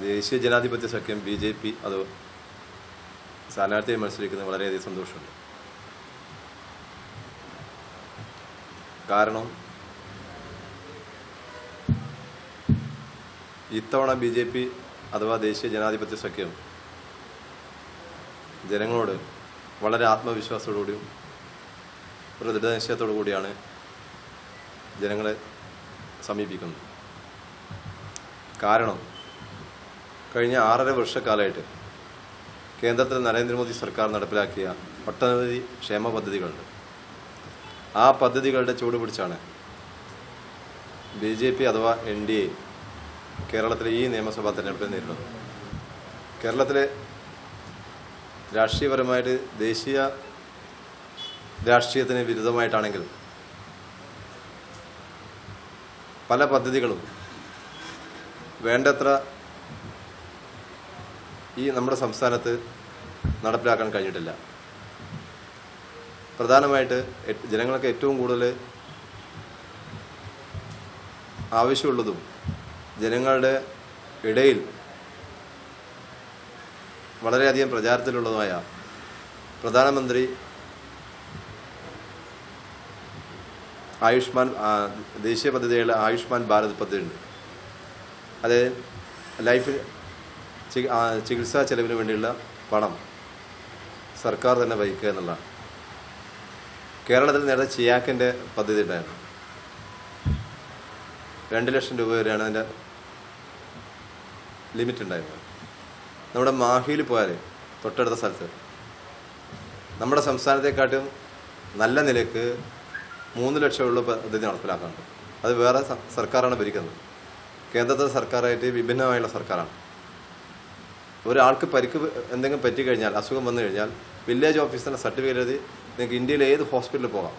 ദേശീയ ജനാധിപത്യ സഖ്യം BJP അത് സ്ഥാനാർത്ഥിയെ മത്സരിക്കുന്നത് വളരെയധികം സന്തോഷമുണ്ട്. കാരണം ഇത്തവണ BJP അഥവാ ദേശീയ ജനാധിപത്യ സഖ്യം ജനങ്ങളോട് വളരെ ആത്മവിശ്വാസത്തോടുകൂടിയും ഒരു ദൃഢനിശ്ചയത്തോടു കൂടിയാണ് ജനങ്ങളെ സമീപിക്കുന്നത്. കാരണം കഴിഞ്ഞ 6.5 വർഷക്കാലമായിട്ട് കേന്ദ്രത്തിൽ നരേന്ദ്രമോദി സർക്കാർ നടപ്പിലാക്കിയ ഒട്ടനവധി ക്ഷേമ പദ്ധതികളുണ്ട്. ആ പദ്ധതികളുടെ ചൂട് പിടിച്ചാണ് BJP അഥവാ NDA കേരളത്തിലെ ഈ നിയമസഭാ തെരഞ്ഞെടുപ്പിൽ നേരിടുന്നത്. കേരളത്തിലെ രാഷ്ട്രീയപരമായിട്ട് ദേശീയ രാഷ്ട്രീയത്തിന് വിരുദ്ധമായിട്ടാണെങ്കിൽ പല പദ്ധതികളും വേണ്ടത്ര ഈ നമ്മുടെ സംസ്ഥാനത്ത് നടപ്പിലാക്കാൻ കഴിഞ്ഞിട്ടില്ല. പ്രധാനമായിട്ട് ജനങ്ങൾക്ക് ഏറ്റവും കൂടുതൽ ആവശ്യമുള്ളതും ജനങ്ങളുടെ ഇടയിൽ വളരെയധികം പ്രചാരത്തിലുള്ളതുമായ പ്രധാനമന്ത്രി ആയുഷ്മാൻ ദേശീയ പദ്ധതിയുള്ള ആയുഷ്മാൻ ഭാരത് പദ്ധതിയുണ്ട്. അത് ലൈഫ് ചികിത്സാ ചെലവിന് വേണ്ടിയുള്ള പണം സർക്കാർ തന്നെ വഹിക്കുക എന്നുള്ളതാണ്. കേരളത്തിൽ നേരത്തെ ചിയാക്കിൻ്റെ പദ്ധതി ഉണ്ടായിരുന്നു. 2 ലക്ഷം രൂപ വരെയാണ് അതിൻ്റെ ലിമിറ്റ് ഉണ്ടായിരുന്നത്. നമ്മുടെ മാഹിയിൽ പോയാൽ തൊട്ടടുത്ത സ്ഥലത്ത് നമ്മുടെ സംസ്ഥാനത്തെക്കാട്ടും നല്ല നിലയ്ക്ക് 3 ലക്ഷമുള്ള പദ്ധതി നടപ്പിലാക്കാറുണ്ട്. അത് വേറെ സർക്കാരാണ് ഭരിക്കുന്നത്. കേന്ദ്രത്തിലെ സർക്കാരായിട്ട് വിഭിന്നമായുള്ള സർക്കാരാണ്. ഒരാൾക്ക് എന്തെങ്കിലും പറ്റിക്കഴിഞ്ഞാൽ, അസുഖം വന്നു കഴിഞ്ഞാൽ വില്ലേജ് ഓഫീസിൻ്റെ സർട്ടിഫിക്കറ്റ് എഴുതി നിങ്ങൾക്ക് ഇന്ത്യയിലെ ഏത് ഹോസ്പിറ്റലിൽ പോകാം.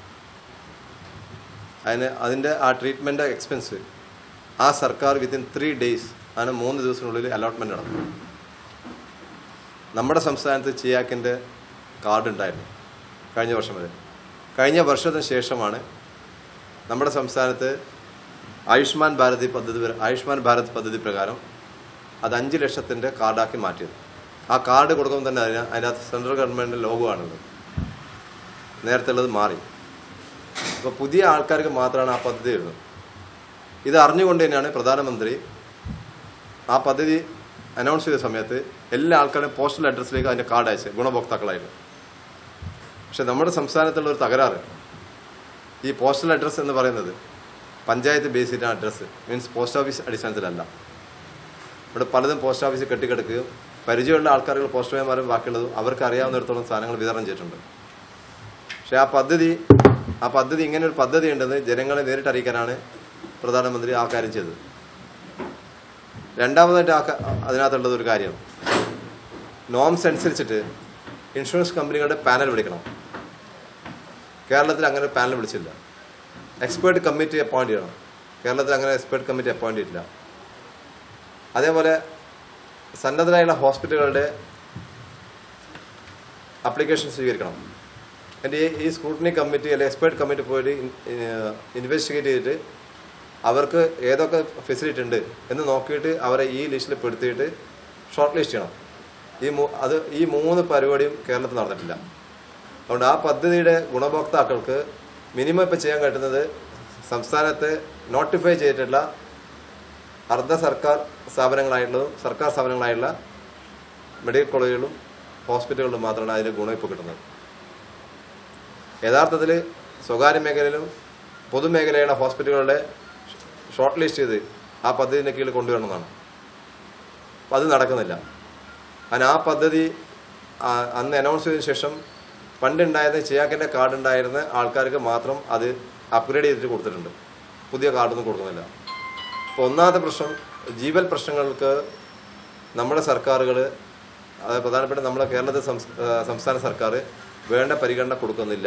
അതിൻ്റെ ആ ട്രീറ്റ്മെൻറ്റ് എക്സ്പെൻസ് ആ സർക്കാർ വിത്തിൻ 3 ഡേയ്സ് അതിന് 3 ദിവസത്തിനുള്ളിൽ അലോട്ട്മെൻറ്റ് നടക്കും. നമ്മുടെ സംസ്ഥാനത്ത് ചിയാക്കിൻ്റെ കാർഡ് ഉണ്ടായിരുന്നു കഴിഞ്ഞ വർഷം വരെ. കഴിഞ്ഞ വർഷത്തിന് ശേഷമാണ് നമ്മുടെ സംസ്ഥാനത്ത് ആയുഷ്മാൻ ഭാരത് പദ്ധതി പ്രകാരം അത് 5 ലക്ഷത്തിൻ്റെ കാർഡാക്കി മാറ്റിയത്. ആ കാർഡ് കൊടുക്കുമ്പോൾ തന്നെ അതിനകത്ത് സെൻട്രൽ ഗവൺമെൻറ്റിൻ്റെ ലോഗോ ആണുള്ളത്. നേരത്തെ ഉള്ളത് മാറി. അപ്പോൾ പുതിയ ആൾക്കാർക്ക് മാത്രമാണ് ആ പദ്ധതി വരുന്നത്. ഇത് അറിഞ്ഞുകൊണ്ട് തന്നെയാണ് പ്രധാനമന്ത്രി ആ പദ്ധതി അനൗൺസ് ചെയ്ത സമയത്ത് എല്ലാ ആൾക്കാരും പോസ്റ്റൽ അഡ്രസ്സിലേക്ക് അതിൻ്റെ കാർഡ് അയച്ചത് ഗുണഭോക്താക്കളായിരുന്നു. പക്ഷെ നമ്മുടെ സംസ്ഥാനത്തുള്ള ഒരു തകരാറ്, ഈ പോസ്റ്റൽ അഡ്രസ്സ് എന്ന് പറയുന്നത് പഞ്ചായത്ത് ബേസ് ചെയ്തിട്ടാണ് അഡ്രസ്സ്, മീൻസ് പോസ്റ്റ് ഓഫീസ് അടിസ്ഥാനത്തിലല്ല. ഇവിടെ പലതും പോസ്റ്റ് ഓഫീസ് കെട്ടിക്കിടക്കുകയും പരിചയമുള്ള ആൾക്കാർക്ക് പോസ്റ്റ്മാൻമാരും ബാക്കിയുള്ളതും അവർക്ക് അറിയാവുന്നിടത്തോളം സാധനങ്ങൾ വിതരണം ചെയ്തിട്ടുണ്ട്. പക്ഷേ ആ പദ്ധതി ഇങ്ങനെ ഒരു പദ്ധതി ഉണ്ടെന്ന് ജനങ്ങളെ നേരിട്ട് അറിയിക്കാനാണ് പ്രധാനമന്ത്രി ആ കാര്യം ചെയ്തത്. രണ്ടാമതായിട്ട് അതിനകത്തുള്ളത് ഒരു കാര്യം, നോംസ് അനുസരിച്ചിട്ട് ഇൻഷുറൻസ് കമ്പനികളുടെ പാനൽ വിളിക്കണം. കേരളത്തിൽ അങ്ങനെ പാനൽ വിളിച്ചില്ല. എക്സ്പേർട്ട് കമ്മിറ്റി അപ്പോയിന്റ് ചെയ്യണം. കേരളത്തിൽ അങ്ങനെ എക്സ്പേർട്ട് കമ്മിറ്റി അപ്പോയിന്റ് ചെയ്തില്ല. അതേപോലെ സന്നദ്ധരായുള്ള ഹോസ്പിറ്റലുകളുടെ അപ്ലിക്കേഷൻ സ്വീകരിക്കണം. എൻ്റെ ഈ സ്ക്രൂട്ടിനി കമ്മിറ്റി അല്ലെങ്കിൽ എക്സ്പേർട്ട് കമ്മിറ്റി പോയിട്ട് ഇൻവെസ്റ്റിഗേറ്റ് ചെയ്തിട്ട് അവർക്ക് ഏതൊക്കെ ഫെസിലിറ്റി ഉണ്ട് എന്ന് നോക്കിയിട്ട് അവരെ ഈ ലിസ്റ്റിൽ പെടുത്തിയിട്ട് ഷോർട്ട് ലിസ്റ്റ് ചെയ്യണം. ഈ 3 പരിപാടിയും കേരളത്തിൽ നടന്നിട്ടില്ല. അതുകൊണ്ട് ആ പദ്ധതിയുടെ ഗുണഭോക്താക്കൾക്ക് മിനിമം ഇപ്പോൾ ചെയ്യാൻ പറ്റുന്നത് സംസ്ഥാനത്ത് നോട്ടിഫൈ ചെയ്തിട്ടുള്ള അർദ്ധ സർക്കാർ സ്ഥാപനങ്ങളായിട്ടുള്ളതും സർക്കാർ സ്ഥാപനങ്ങളായിട്ടുള്ള മെഡിക്കൽ കോളേജുകളും ഹോസ്പിറ്റലുകളിലും മാത്രമാണ് അതിന് ഗുണം ഇപ്പോൾ കിട്ടുന്നത്. യഥാർത്ഥത്തിൽ സ്വകാര്യ മേഖലയിലും പൊതുമേഖലയുള്ള ഹോസ്പിറ്റലുകളുടെ ഷോർട്ട് ലിസ്റ്റ് ചെയ്ത് ആ പദ്ധതിൻ്റെ കീഴിൽ കൊണ്ടുവരണമെന്നാണ്. അപ്പം അത് നടക്കുന്നില്ല. അതിന് ആ പദ്ധതി അന്ന് അനൗൺസ് ചെയ്തതിനു ശേഷം പണ്ടുണ്ടായിരുന്ന ചിയാക്കിൻ്റെ കാർഡ് ഉണ്ടായിരുന്ന ആൾക്കാർക്ക് മാത്രം അത് അപ്ഗ്രേഡ് ചെയ്തിട്ട് കൊടുത്തിട്ടുണ്ട്. പുതിയ കാർഡൊന്നും കൊടുക്കുന്നില്ല. അപ്പോൾ ഒന്നാമത്തെ പ്രശ്നം, ജീവൽ പ്രശ്നങ്ങൾക്ക് നമ്മുടെ സർക്കാരുകൾ, അത് പ്രധാനപ്പെട്ട നമ്മുടെ കേരളത്തിലെ സംസ്ഥാന സർക്കാർ വേണ്ട പരിഗണന കൊടുക്കുന്നില്ല.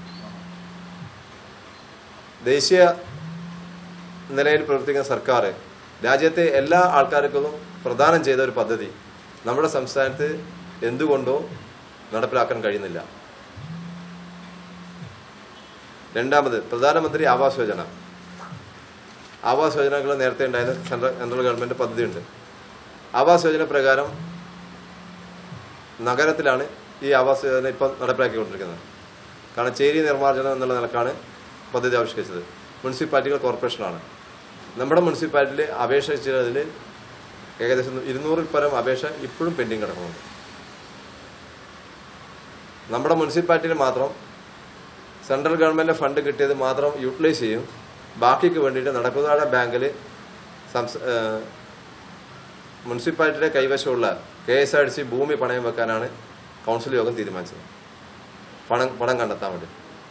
ദേശീയ നിലയിൽ പ്രവർത്തിക്കുന്ന സർക്കാർ രാജ്യത്തെ എല്ലാ ആൾക്കാർക്കും പ്രദാനം ചെയ്ത ഒരു പദ്ധതി നമ്മുടെ സംസ്ഥാനത്ത് എന്തുകൊണ്ടോ നടപ്പിലാക്കാൻ കഴിയുന്നില്ല. രണ്ടാമത്, പ്രധാനമന്ത്രി ആവാസ് യോജന. ആവാസ് യോജനകൾ നേരത്തെ ഉണ്ടായിരുന്ന സെൻട്രൽ ഗവൺമെൻറ് പദ്ധതിയുണ്ട്. ആവാസ് യോജന പ്രകാരം നഗരത്തിലാണ് ഈ ആവാസ് യോജന ഇപ്പം നടപ്പിലാക്കിക്കൊണ്ടിരിക്കുന്നത്. കാരണം ചേരി നിർമ്മാർജ്ജനം എന്നുള്ള നിലക്കാണ് പദ്ധതി ആവിഷ്കരിച്ചത്. മുനിസിപ്പാലിറ്റികൾ കോർപ്പറേഷനാണ്. നമ്മുടെ മുനിസിപ്പാലിറ്റിയിൽ അപേക്ഷിച്ചതിൽ ഏകദേശം 200-ൽ പരം അപേക്ഷ ഇപ്പോഴും പെൻഡിങ് കിടക്കുന്നുണ്ട്. നമ്മുടെ മുനിസിപ്പാലിറ്റിയിൽ മാത്രം സെൻട്രൽ ഗവൺമെൻറ് ഫണ്ട് കിട്ടിയത് മാത്രം യൂട്ടിലൈസ് ചെയ്യും. ബാക്കിക്ക് വേണ്ടിയിട്ട് നടക്കുതാഴ ബാങ്കിൽ മുനിസിപ്പാലിറ്റിയുടെ കൈവശമുള്ള KSRTC ഭൂമി പണയം വെക്കാനാണ് കൗൺസിൽ യോഗം തീരുമാനിച്ചത്, പണം കണ്ടെത്താൻ വേണ്ടി.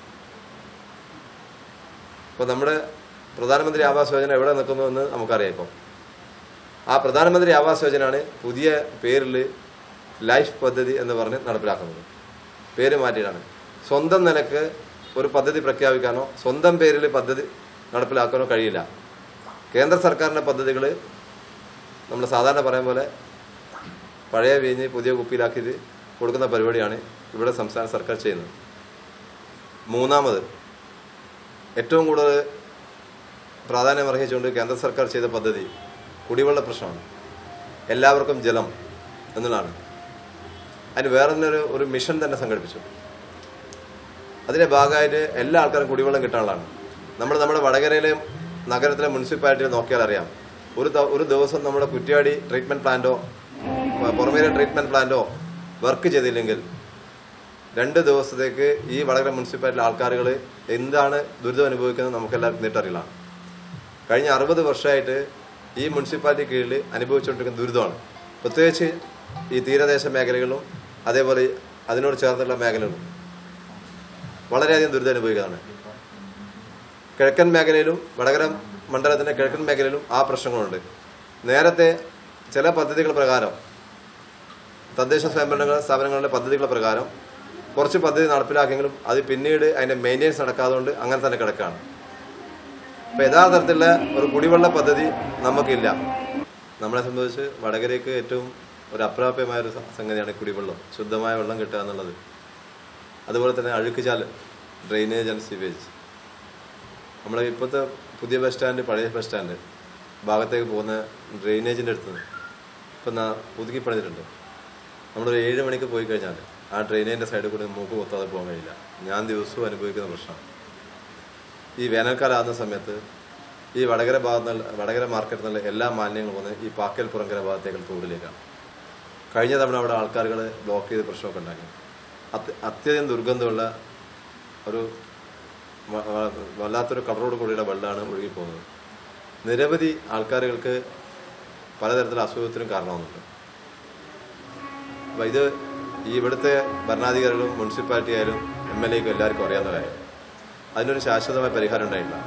ഇപ്പോൾ നമ്മുടെ പ്രധാനമന്ത്രി ആവാസ് യോജന എവിടെ നിൽക്കുന്നു എന്ന് നമുക്കറിയാം. ഇപ്പം ആ പ്രധാനമന്ത്രി ആവാസ് യോജനയാണ് പുതിയ പേരിൽ ലൈഫ് പദ്ധതി എന്ന് പറഞ്ഞ് നടപ്പിലാക്കുന്നത്. പേര് മാറ്റിയിട്ടാണ്. സ്വന്തം നിലക്ക് ഒരു പദ്ധതി പ്രഖ്യാപിക്കാനോ സ്വന്തം പേരിൽ പദ്ധതി നടപ്പിലാക്കാനോ കഴിയില്ല. കേന്ദ്ര സർക്കാരിൻ്റെ പദ്ധതികൾ നമ്മൾ സാധാരണ പറയും പോലെ പഴയ വീഞ്ഞ് പുതിയ കുപ്പിയിലാക്കിയിട്ട് കൊടുക്കുന്ന പരിപാടിയാണ് ഇവിടെ സംസ്ഥാന സർക്കാർ ചെയ്യുന്നത്. മൂന്നാമത് ഏറ്റവും കൂടുതൽ പ്രാധാന്യം അർഹിച്ചുകൊണ്ട് കേന്ദ്ര സർക്കാർ ചെയ്ത പദ്ധതി കുടിവെള്ള പ്രശ്നമാണ്. എല്ലാവർക്കും ജലം എന്നുള്ളതാണ്. അതിന് വേറെ തന്നെ ഒരു മിഷൻ തന്നെ സംഘടിപ്പിച്ചു. അതിൻ്റെ ഭാഗമായിട്ട് എല്ലാ ആൾക്കാരും കുടിവെള്ളം കിട്ടാനുള്ളതാണ്. നമ്മുടെ വടകരയിലെ നഗരത്തിലെ മുനിസിപ്പാലിറ്റിയിൽ നോക്കിയാൽ അറിയാം, ഒരു ദിവസം നമ്മുടെ കുറ്റ്യാടി ട്രീറ്റ്മെൻറ്റ് പ്ലാന്റോ പുറമേലെ ട്രീറ്റ്മെൻറ്റ് പ്ലാന്റോ വർക്ക് ചെയ്തില്ലെങ്കിൽ 2 ദിവസത്തേക്ക് ഈ വടകര മുനിസിപ്പാലിറ്റിയിലെ ആൾക്കാരുകൾ എന്താണ് ദുരിതം അനുഭവിക്കുന്നത് നമുക്കെല്ലാവർക്കും നേരിട്ടറിയില്ല. കഴിഞ്ഞ 60 വർഷമായിട്ട് ഈ മുനിസിപ്പാലിറ്റി കീഴിൽ അനുഭവിച്ചുകൊണ്ടിരിക്കുന്ന ദുരിതമാണ്. പ്രത്യേകിച്ച് ഈ തീരദേശ മേഖലകളിലും അതേപോലെ അതിനോട് ചേർന്നുള്ള മേഖലകളും വളരെയധികം ദുരിതം അനുഭവിക്കുന്നതാണ്. കിഴക്കൻ മേഖലയിലും വടകര മണ്ഡലത്തിൻ്റെ കിഴക്കൻ മേഖലയിലും ആ പ്രശ്നങ്ങളുണ്ട്. നേരത്തെ ചില പദ്ധതികൾ പ്രകാരം തദ്ദേശ സ്വയംഭരണ സ്ഥാപനങ്ങളുടെ പദ്ധതികളുടെ പ്രകാരം കുറച്ച് പദ്ധതി നടപ്പിലാക്കിയെങ്കിലും അത് പിന്നീട് അതിൻ്റെ മെയിൻ്റെനൻസ് നടക്കാതുകൊണ്ട് അങ്ങനെ തന്നെ കിടക്കുകയാണ്. അപ്പോൾ യഥാർത്ഥത്തിലുള്ള ഒരു കുടിവെള്ള പദ്ധതി നമുക്കില്ല. നമ്മളെ സംബന്ധിച്ച് വടകരയ്ക്ക് ഏറ്റവും ഒരു അപ്രാപ്യമായൊരു സംഗതിയാണ് കുടിവെള്ളം, ശുദ്ധമായ വെള്ളം കിട്ടുക എന്നുള്ളത്. അതുപോലെ തന്നെ അഴുക്കുചാൽ, ഡ്രെയിനേജ് ആൻഡ് സീവേജ്. നമ്മൾ ഇപ്പോഴത്തെ പുതിയ ബസ് സ്റ്റാൻഡ്, പഴയ ബസ് സ്റ്റാൻഡ് ഭാഗത്തേക്ക് പോകുന്ന ഡ്രെയിനേജിൻ്റെ അടുത്ത് നിന്ന് ഇപ്പം പുതുക്കി പണിതിട്ടുണ്ട്. നമ്മളൊരു 7 മണിക്ക് പോയി കഴിഞ്ഞാൽ ആ ഡ്രെയിനേജിൻ്റെ സൈഡിൽ കൂടി മൂക്ക് കൊത്താതെ പോകാൻ കഴിയില്ല. ഞാൻ ദിവസവും അനുഭവിക്കുന്ന പ്രശ്നം. ഈ വേനൽക്കാലം ആകുന്ന സമയത്ത് ഈ വടകര മാർക്കറ്റിൽ നിന്നുള്ള എല്ലാ മാലിന്യങ്ങളും പോകുന്നത് ഈ പാക്കൽ പുറങ്കര ഭാഗത്തേക്കുള്ള തോടിലേക്കാണ്. കഴിഞ്ഞ തവണ അവിടെ ആൾക്കാരുകൾ ബ്ലോക്ക് ചെയ്ത് പ്രശ്നമൊക്കെ ഉണ്ടാക്കി. അത്യധികം ദുർഗന്ധമുള്ള ഒരു വല്ലാത്തൊരു കളറോട് കൂടിയുള്ള വെള്ളമാണ് ഒഴുകിപ്പോകുന്നത്. നിരവധി ആൾക്കാരുകൾക്ക് പലതരത്തിലുള്ള അസുഖത്തിനും കാരണമാകുന്നുണ്ട്. അപ്പോൾ ഇത് ഇവിടുത്തെ ഭരണാധികാരികളും മുനിസിപ്പാലിറ്റി ആയാലും MLAക്കും എല്ലാവർക്കും അറിയാവുന്ന കാര്യം. അതിനൊരു ശാശ്വതമായ പരിഹാരം ഉണ്ടായിട്ടില്ല.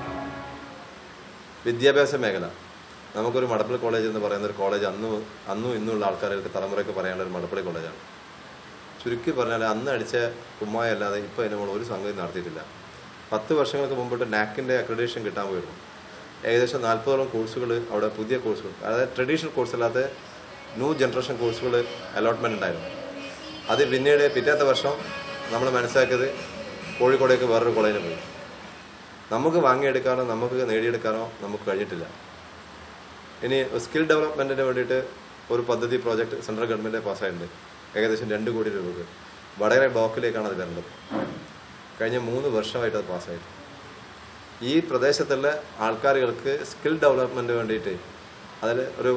വിദ്യാഭ്യാസ മേഖല, നമുക്കൊരു മടപ്പള്ളി കോളേജ് എന്ന് പറയുന്ന ഒരു കോളേജ് അന്നും ഇന്നുള്ള ആൾക്കാർക്ക് തലമുറയ്ക്ക് പറയാനുള്ള ഒരു മടപ്പള്ളി കോളേജാണ്. ചുരുക്കി പറഞ്ഞാൽ അന്ന് അടിച്ച കുമ്മായ അല്ലാതെ ഇപ്പോൾ അതിന് നമ്മൾ ഒരു സംഗതി നടത്തിയിട്ടില്ല. 10 വർഷങ്ങൾക്ക് മുമ്പിട്ട് NAACൻ്റെ അക്രഡിറ്റേഷൻ കിട്ടാൻ പോയിരുന്നു. ഏകദേശം 40ഓളം കോഴ്സുകൾ അവിടെ, പുതിയ കോഴ്സുകൾ, അതായത് ട്രഡീഷണൽ കോഴ്സ് അല്ലാത്ത ന്യൂ ജനറേഷൻ കോഴ്സുകൾ അലോട്ട്മെൻറ്റ് ഉണ്ടായിരുന്നു. അത് പിന്നീട് പിറ്റേത്തെ വർഷം നമ്മൾ മനസ്സിലാക്കിയത് കോഴിക്കോടേക്ക് വേറൊരു കോളേജിൽ പോയി. നമുക്ക് വാങ്ങിയെടുക്കാനോ നമുക്ക് നേടിയെടുക്കാനോ നമുക്ക് കഴിഞ്ഞിട്ടില്ല. ഇനി സ്കിൽ ഡെവലപ്മെൻറ്റിന് വേണ്ടിയിട്ട് ഒരു പദ്ധതി പ്രോജക്റ്റ് സെൻട്രൽ ഗവൺമെൻറ് പാസ്സായിട്ടുണ്ട്. ഏകദേശം 2 കോടി രൂപക്ക് വടകര ബ്ലോക്കിലേക്കാണ് അത് വരേണ്ടത്. കഴിഞ്ഞ 3 വർഷമായിട്ട് അത് പാസ്സായിട്ട് ഈ പ്രദേശത്തുള്ള ആൾക്കാരുകൾക്ക് സ്കിൽ ഡെവലപ്മെൻറ്റ് വേണ്ടിയിട്ട് അതിൽ ഒരു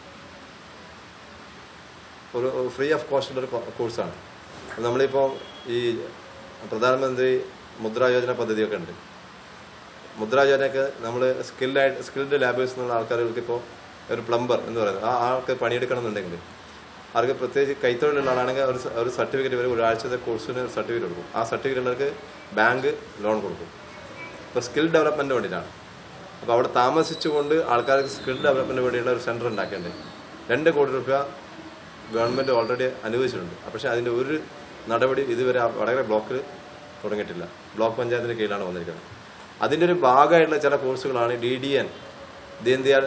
ഫ്രീ ഓഫ് കോസ്റ്റുള്ളൊരു കോഴ്സാണ്. നമ്മളിപ്പോൾ ഈ പ്രധാനമന്ത്രി മുദ്രാ യോജന പദ്ധതിയൊക്കെ ഉണ്ട്. മുദ്രാ യോജനയ്ക്ക് നമ്മൾ സ്കിൽഡ് ലാബേഴ്സ് എന്നുള്ള ആൾക്കാർക്ക് ഇപ്പോൾ ഒരു പ്ലംബർ എന്ന് പറയുന്നത് ആ ആൾക്ക് പണിയെടുക്കണം എന്നുണ്ടെങ്കിൽ അവർക്ക് പ്രത്യേകിച്ച് കൈത്തൊഴിലുള്ള ആളാണെങ്കിൽ ഒരു സർട്ടിഫിക്കറ്റ് വരെ ഒരാഴ്ചത്തെ കോഴ്സിന് സർട്ടിഫിക്കറ്റ് കൊടുക്കും. ആ സർട്ടിഫിക്കറ്റ് ഉള്ളവർക്ക് ബാങ്ക് ലോൺ കൊടുക്കും. ഇപ്പോൾ സ്കിൽ ഡെവലപ്മെൻറ്റ് വേണ്ടിയിട്ടാണ്. അപ്പോൾ അവിടെ താമസിച്ചുകൊണ്ട് ആൾക്കാർക്ക് സ്കിൽ ഡെവലപ്മെൻറ്റ് വേണ്ടിയുള്ള ഒരു സെൻറ്റർ ഉണ്ടാക്കേണ്ടത് 2 കോടി രൂപ ഗവൺമെൻറ് ഓൾറെഡി അനുവദിച്ചിട്ടുണ്ട്. പക്ഷേ അതിൻ്റെ ഒരു നടപടി ഇതുവരെ വടകര ബ്ലോക്കിൽ തുടങ്ങിയിട്ടില്ല. ബ്ലോക്ക് പഞ്ചായത്തിൻ്റെ കീഴിലാണ് വന്നിരിക്കുന്നത്. അതിൻ്റെ ഒരു ഭാഗമായിട്ടുള്ള ചില കോഴ്സുകളാണ് DDN, ദീൻദയാൽ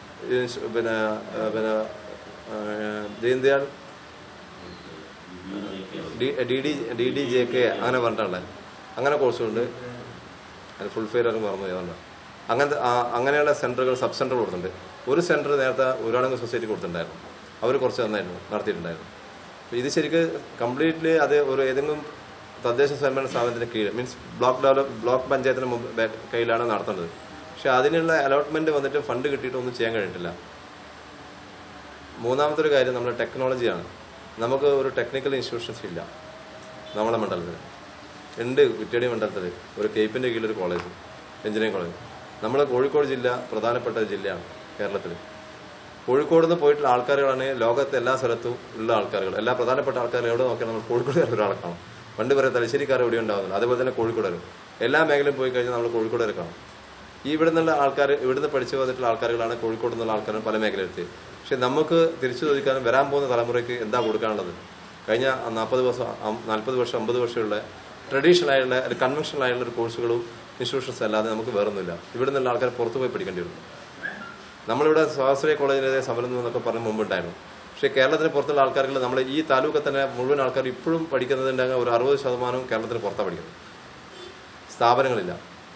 DDJK അങ്ങനെ പറഞ്ഞിട്ടുള്ളത്. അങ്ങനെ കോഴ്സുകളുണ്ട്. അത് ഫുൾ ഫെയർ മറന്നു ഏതാണ്ട്. അങ്ങനെയുള്ള സെൻറ്ററുകൾ, സബ് സെൻറ്റർ കൊടുത്തിട്ടുണ്ട്. ഒരു സെൻറ്റർ നേരത്തെ ഊരാളുങ്കൽ സൊസൈറ്റി കൊടുത്തിട്ടുണ്ടായിരുന്നു. അവർ കുറച്ച് നന്നായിരുന്നു നടത്തിയിട്ടുണ്ടായിരുന്നു. അപ്പോൾ ഇത് ശരിക്ക് കംപ്ലീറ്റ്ലി അത് ഒരു ഏതെങ്കിലും തദ്ദേശ സ്വയംഭരണ സ്ഥാപനത്തിൻ്റെ കീഴിൽ മീൻസ് ബ്ലോക്ക് പഞ്ചായത്തിന് മുമ്പ് കയ്യിലാണ് നടത്തേണ്ടത്. പക്ഷെ അതിനുള്ള അലോട്ട്മെൻറ്റ് വന്നിട്ട് ഫണ്ട് കിട്ടിയിട്ട് ഒന്നും ചെയ്യാൻ കഴിഞ്ഞിട്ടില്ല. മൂന്നാമത്തെ ഒരു കാര്യം നമ്മുടെ ടെക്നോളജിയാണ്. നമുക്ക് ഒരു ടെക്നിക്കൽ ഇൻസ്റ്റിറ്റ്യൂഷൻസ് ഇല്ല നമ്മുടെ മണ്ഡലത്തിൽ. ഉണ്ട് കുറ്റ്യാടി മണ്ഡലത്തിൽ ഒരു കേപ്പിൻ്റെ കീഴിലൊരു കോളേജ്, എഞ്ചിനീയറിംഗ് കോളേജ്. നമ്മുടെ കോഴിക്കോട് ജില്ല പ്രധാനപ്പെട്ട ജില്ലയാണ് കേരളത്തിൽ. കോഴിക്കോട് നിന്ന് പോയിട്ടുള്ള ആൾക്കാരുകളാണ് ലോകത്തെ എല്ലാ സ്ഥലത്തും ഉള്ള ആൾക്കാരുകൾ. എല്ലാ പ്രധാനപ്പെട്ട ആൾക്കാരും എവിടെ നോക്കിയാൽ നമ്മൾ കോഴിക്കോട് ഒരാളെ കാണും. പണ്ട് പറയാം തലശ്ശേരിക്കാർ എവിടെ ഉണ്ടാകുന്നില്ല, അതുപോലെ തന്നെ കോഴിക്കോട് എല്ലാ മേഖലയും പോയി കഴിഞ്ഞാൽ നമ്മൾ കോഴിക്കോട് കാണും. ഈ ഇവിടെ നിന്നുള്ള ആൾക്കാർ, ഇവിടുന്ന് പഠിച്ചു വന്നിട്ടുള്ള ആൾക്കാരുകളാണ് കോഴിക്കോട് നിന്നുള്ള ആൾക്കാരും പല മേഖലയിലെത്തി. പക്ഷെ നമുക്ക് തിരിച്ചു ചോദിക്കാനും വരാൻ പോകുന്ന തലമുറയ്ക്ക് എന്താ കൊടുക്കാനുള്ളത്? കഴിഞ്ഞ 40 വർഷം 50 വർഷമുള്ള ട്രഡീഷണൽ ആയിട്ടുള്ള ഒരു കൺവെൻഷണൽ ആയിട്ടുള്ള ഒരു കോഴ്സുകളും ഇൻസ്റ്റിറ്റ്യൂഷൻസ് അല്ലാതെ നമുക്ക് വേറൊന്നുമില്ല. ഇവിടെ നിന്നുള്ള ആൾക്കാർ പുറത്തു പോയി പഠിക്കേണ്ടി വരും. നമ്മളിവിടെ സ്വാശ്രയ കോളേജിനെതിരെ സമരം എന്നൊക്കെ പറഞ്ഞ മുമ്പുണ്ടായിരുന്നു. പക്ഷേ കേരളത്തിന് പുറത്തുള്ള ആൾക്കാർക്ക് നമ്മൾ ഈ താലൂക്കിൽ തന്നെ മുഴുവൻ ആൾക്കാർ ഇപ്പോഴും പഠിക്കുന്നതിൻ്റെ ഒരു 60% കേരളത്തിന് പുറത്താണ് പഠിക്കുന്നത്. സ്ഥാപനങ്ങളില്ല.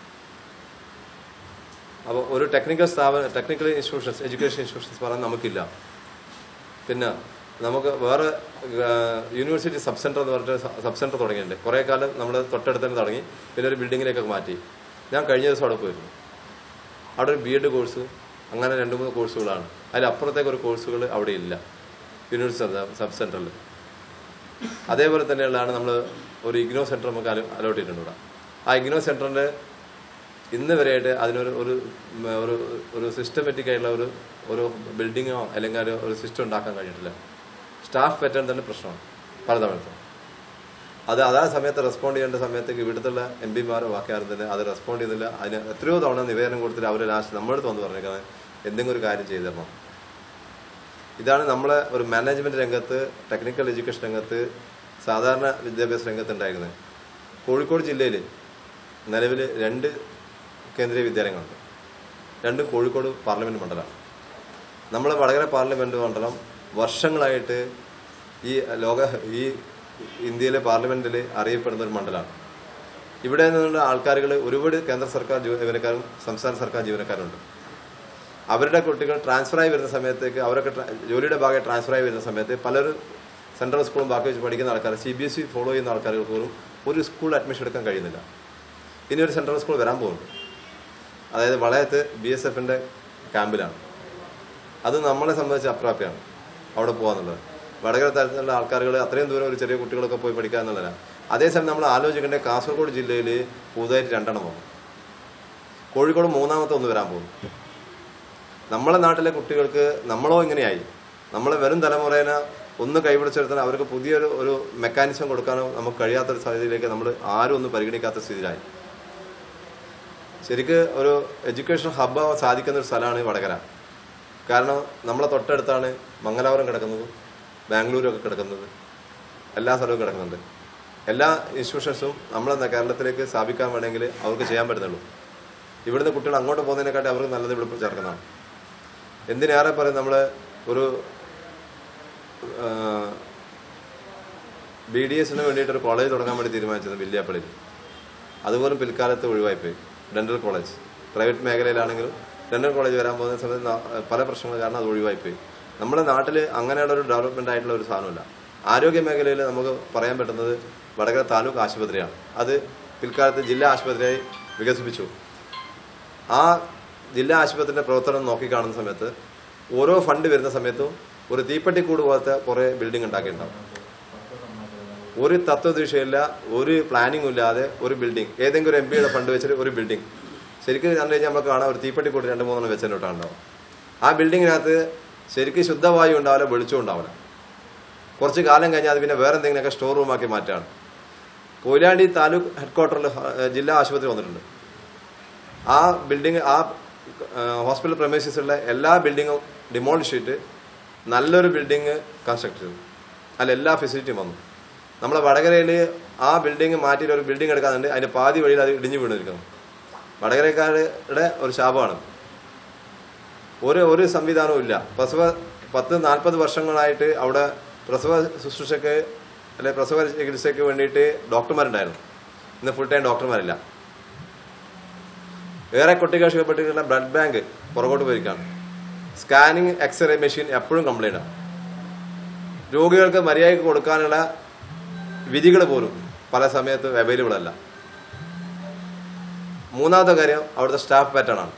അപ്പോൾ ഒരു ടെക്നിക്കൽ ഇൻസ്റ്റിറ്റ്യൂഷൻസ്, എഡ്യൂക്കേഷൻ ഇൻസ്റ്റിറ്റ്യൂഷൻസ് പറയാൻ നമുക്കില്ല. പിന്നെ നമുക്ക് വേറെ യൂണിവേഴ്സിറ്റി സബ് സെൻറ്റർ എന്ന് പറഞ്ഞിട്ട് സബ് സെൻറ്റർ തുടങ്ങിയിട്ടുണ്ട്. കുറേ കാലം നമ്മൾ തൊട്ടടുത്ത് തന്നെ തുടങ്ങി, പിന്നെ ഒരു ബിൽഡിങ്ങിലേക്കൊക്കെ മാറ്റി. ഞാൻ കഴിഞ്ഞ ദിവസം അവിടെ പോയിരുന്നു. അവിടെ ഒരു BEd കോഴ്സ്, അങ്ങനെ 2-3 കോഴ്സുകളാണ്. അതിലപ്പുറത്തേക്ക് ഒരു കോഴ്സുകൾ അവിടെ ഇല്ല യൂണിവേഴ്സിറ്റി സബ് സെൻറ്ററിൽ. അതേപോലെ തന്നെയുള്ളതാണ് നമ്മൾ ഒരു ഇഗ്നോ സെൻറ്റർ നമുക്ക് അലോട്ട് ചെയ്തിട്ടുണ്ട് ഇവിടെ. ആ ഇഗ്നോ സെൻറ്ററിൻ്റെ ഇന്ന് വരെയായിട്ട് അതിനൊരു ഒരു ഒരു സിസ്റ്റമാറ്റിക് ആയിട്ടുള്ള ഒരു ബിൽഡിങ്ങോ അല്ലെങ്കിൽ ഒരു സിസ്റ്റം ഉണ്ടാക്കാൻ കഴിഞ്ഞിട്ടില്ല. സ്റ്റാഫ് പാറ്റേൺ തന്നെ പ്രശ്നമാണ് പലതവണത്തും. അതാ സമയത്ത് റെസ്പോണ്ട് ചെയ്യേണ്ട സമയത്തേക്ക് ഇവിടുത്തെ MPമാരോ ബാക്കിയാരും തന്നെ അത് റെസ്പോണ്ട് ചെയ്യുന്നില്ല. അതിന് എത്രയോ തവണ നിവേദനം കൊടുത്തിട്ട് അവർ ലാസ്റ്റ് നമ്മളടുത്ത് വന്ന് പറഞ്ഞേക്കുന്നത് എന്തെങ്കിലും ഒരു കാര്യം ചെയ്തു തരണം. ഇതാണ് നമ്മളെ ഒരു മാനേജ്മെൻറ്റ് രംഗത്ത്, ടെക്നിക്കൽ എഡ്യൂക്കേഷൻ രംഗത്ത്, സാധാരണ വിദ്യാഭ്യാസ രംഗത്ത് ഉണ്ടായിരുന്നത്. കോഴിക്കോട് ജില്ലയിൽ നിലവിൽ 2 കേന്ദ്രീയ വിദ്യാലയങ്ങളുണ്ട്. 2 കോഴിക്കോട് പാർലമെൻറ്റ് മണ്ഡലമാണ്. നമ്മളെ വടകര പാർലമെൻറ്റ് മണ്ഡലം വർഷങ്ങളായിട്ട് ഈ ഇന്ത്യയിലെ പാർലമെൻറ്റിൽ അറിയപ്പെടുന്ന ഒരു മണ്ഡലമാണ്. ഇവിടെ നിന്നുള്ള ആൾക്കാരുകൾ ഒരുപാട് കേന്ദ്ര സർക്കാർ ജീവനക്കാരും സംസ്ഥാന സർക്കാർ ജീവനക്കാരുണ്ട്. അവരുടെ കുട്ടികൾ ട്രാൻസ്ഫറായി വരുന്ന സമയത്തേക്ക് അവരൊക്കെ ജോലിയുടെ ഭാഗമായി ട്രാൻസ്ഫറായി വരുന്ന സമയത്ത് പലരും സെൻട്രൽ സ്കൂളും ബാക്കി വെച്ച് പഠിക്കുന്ന ആൾക്കാർ, CBSE ഫോളോ ചെയ്യുന്ന ആൾക്കാർക്ക് പോലും ഒരു സ്കൂൾ അഡ്മിഷൻ എടുക്കാൻ കഴിയുന്നില്ല. ഇനി ഒരു സെൻട്രൽ സ്കൂൾ വരാൻ പോകുന്നു. അതായത് വളയത്ത് BSFൻ്റെ ക്യാമ്പിലാണ്. അത് നമ്മളെ സംബന്ധിച്ച് അപ്രാപ്യമാണ് അവിടെ പോകാന്നുള്ളത്. വടകര തരത്തിലുള്ള ആൾക്കാരുകൾ അത്രയും ദൂരം ഒരു ചെറിയ കുട്ടികളൊക്കെ പോയി പഠിക്കുക എന്നുള്ളതല്ല. അതേസമയം നമ്മൾ ആലോചിക്കേണ്ട കാസർഗോഡ് ജില്ലയിൽ പുതുതായിട്ട് 2 എണ്ണം പോകും. കോഴിക്കോട് 3ാമത്തെ ഒന്ന് വരാൻ പോകും. നമ്മളെ നാട്ടിലെ കുട്ടികൾക്ക് നമ്മളോ ഇങ്ങനെയായി. നമ്മളെ വരും തലമുറേനെ ഒന്ന് കൈപിടിച്ചെടുത്താൽ അവർക്ക് പുതിയൊരു മെക്കാനിസം കൊടുക്കാനോ നമുക്ക് കഴിയാത്തൊരു സാഹചര്യത്തിലേക്ക് നമ്മൾ ആരും ഒന്നും പരിഗണിക്കാത്ത സ്ഥിതിയിലായി. ശരിക്ക് ഒരു എഡ്യൂക്കേഷൻ ഹബ്ബ് സാധിക്കുന്ന ഒരു സ്ഥലമാണ് വടകര. കാരണം നമ്മളെ തൊട്ടടുത്താണ് മംഗലാപുരം കിടക്കുന്നത്, ബാംഗ്ലൂരൊക്കെ കിടക്കുന്നത്, എല്ലാ സ്ഥലവും കിടക്കുന്നുണ്ട്. എല്ലാ ഇൻസ്റ്റിറ്റ്യൂഷൻസും നമ്മളെ കേരളത്തിലേക്ക് സ്ഥാപിക്കാൻ വേണമെങ്കിൽ അവർക്ക് ചെയ്യാൻ പറ്റുന്നുള്ളൂ. ഇവിടുന്ന് കുട്ടികൾ അങ്ങോട്ട് പോകുന്നതിനെക്കാട്ടി അവർക്ക് നല്ലത് ഇവിടെ ചേർക്കുന്നതാണ്. എന്തിനേറെ പറയും, നമ്മൾ ഒരു BDSന് വേണ്ടിയിട്ടൊരു കോളേജ് തുടങ്ങാൻ വേണ്ടി തീരുമാനിച്ചത് വില്യാപ്പള്ളിയിൽ. അതുപോലും പിൽക്കാലത്ത് ഒഴിവായിപ്പോയി. ഡെന്റൽ കോളേജ് പ്രൈവറ്റ് മേഖലയിലാണെങ്കിലും ഡെന്റൽ കോളേജ് വരാൻ പോകുന്ന സമയത്ത് പല പ്രശ്നങ്ങൾ കാരണം അത് ഒഴിവായിപ്പോയി. നമ്മുടെ നാട്ടിൽ അങ്ങനെയുള്ളൊരു ഡെവലപ്മെൻ്റ് ആയിട്ടുള്ള ഒരു സാധനമില്ല. ആരോഗ്യ മേഖലയിൽ നമുക്ക് പറയാൻ പറ്റുന്നത് വടകര താലൂക്ക് ആശുപത്രിയാണ്. അത് പിൽക്കാലത്ത് ജില്ലാ ആശുപത്രിയായി വികസിപ്പിച്ചു. ആ ജില്ലാ ആശുപത്രിയുടെ പ്രവർത്തനം നോക്കിക്കാണുന്ന സമയത്ത് ഓരോ ഫണ്ട് വരുന്ന സമയത്തും ഒരു തീപ്പെട്ടിക്കൂട് പോലത്തെ കുറേ ബിൽഡിംഗ് ഉണ്ടാക്കിയിട്ടുണ്ടാവും. ഒരു തത്വദീക്ഷയില്ല, ഒരു പ്ലാനിങ്ങും ഇല്ലാതെ ഒരു ബിൽഡിംഗ്, ഏതെങ്കിലും ഒരു MPയുടെ ഫണ്ട് വെച്ചിട്ട് ഒരു ബിൽഡിംഗ് ശരിക്കും കണ്ടു കഴിഞ്ഞാൽ നമുക്ക് കാണാം. ഒരു തീപ്പെട്ടിക്കൂട് 2-3 വെച്ചിട്ടുണ്ടാവും. ആ ബിൽഡിങ്ങിനകത്ത് ശരിക്കും ശുദ്ധവായു ഉണ്ടാവില്ല, വെളിച്ചം ഉണ്ടാവില്ല. കുറച്ച് കാലം കഴിഞ്ഞാൽ അത് പിന്നെ വേറെ എന്തെങ്കിലുമൊക്കെ സ്റ്റോർ റൂമാക്കി മാറ്റാണ്. കൊയിലാണ്ടി താലൂക്ക് ഹെഡ്ക്വാർട്ടറിൽ ജില്ലാ ആശുപത്രി വന്നിട്ടുണ്ട്. ആ ബിൽഡിംഗ്, ആ ഹോസ്പിറ്റൽ പ്രമൈസസിലുള്ള എല്ലാ ബിൽഡിങ്ങും ഡിമോളിഷ് ചെയ്തിട്ട് നല്ലൊരു ബിൽഡിങ് കൺസ്ട്രക്ട് ചെയ്തു. അതിൽ എല്ലാ ഫെസിലിറ്റിയും വന്നു. നമ്മളെ വടകരയിൽ ആ ബിൽഡിംഗ് മാറ്റിയിട്ട് ഒരു ബിൽഡിംഗ് എടുക്കാനുണ്ട്. അതിൻ്റെ പാതി വഴിയിൽ അത് ഇടിഞ്ഞു വീണിരിക്കുന്നു. വടകരക്കാരുടെ ഒരു ശാപമാണ്. ഒരു സംവിധാനവും ഇല്ല. 10-40 വർഷങ്ങളായിട്ട് അവിടെ പ്രസവ ശുശ്രൂഷയ്ക്ക് അല്ലെ പ്രസവ ചികിത്സയ്ക്ക് വേണ്ടിയിട്ട് ഡോക്ടർമാരുണ്ടായിരുന്നു. ഇന്ന് ഫുൾ ടൈം ഡോക്ടർമാരില്ല. ഏറെ കുട്ടികൾ സുഖപ്പെട്ടിട്ടുള്ള ബ്ലഡ് ബാങ്ക് പുറകോട്ട് പോയിരിക്കുകയാണ്. സ്കാനിങ് എക്സ്റേ മെഷീൻ എപ്പോഴും കംപ്ലൈൻറ്റാണ്. രോഗികൾക്ക് മര്യാദയ്ക്ക് കൊടുക്കാനുള്ള വിധികൾ പോലും പല സമയത്തും അവൈലബിൾ അല്ല. മൂന്നാമത്തെ കാര്യം അവിടുത്തെ സ്റ്റാഫ് പാറ്റേൺ ആണ്.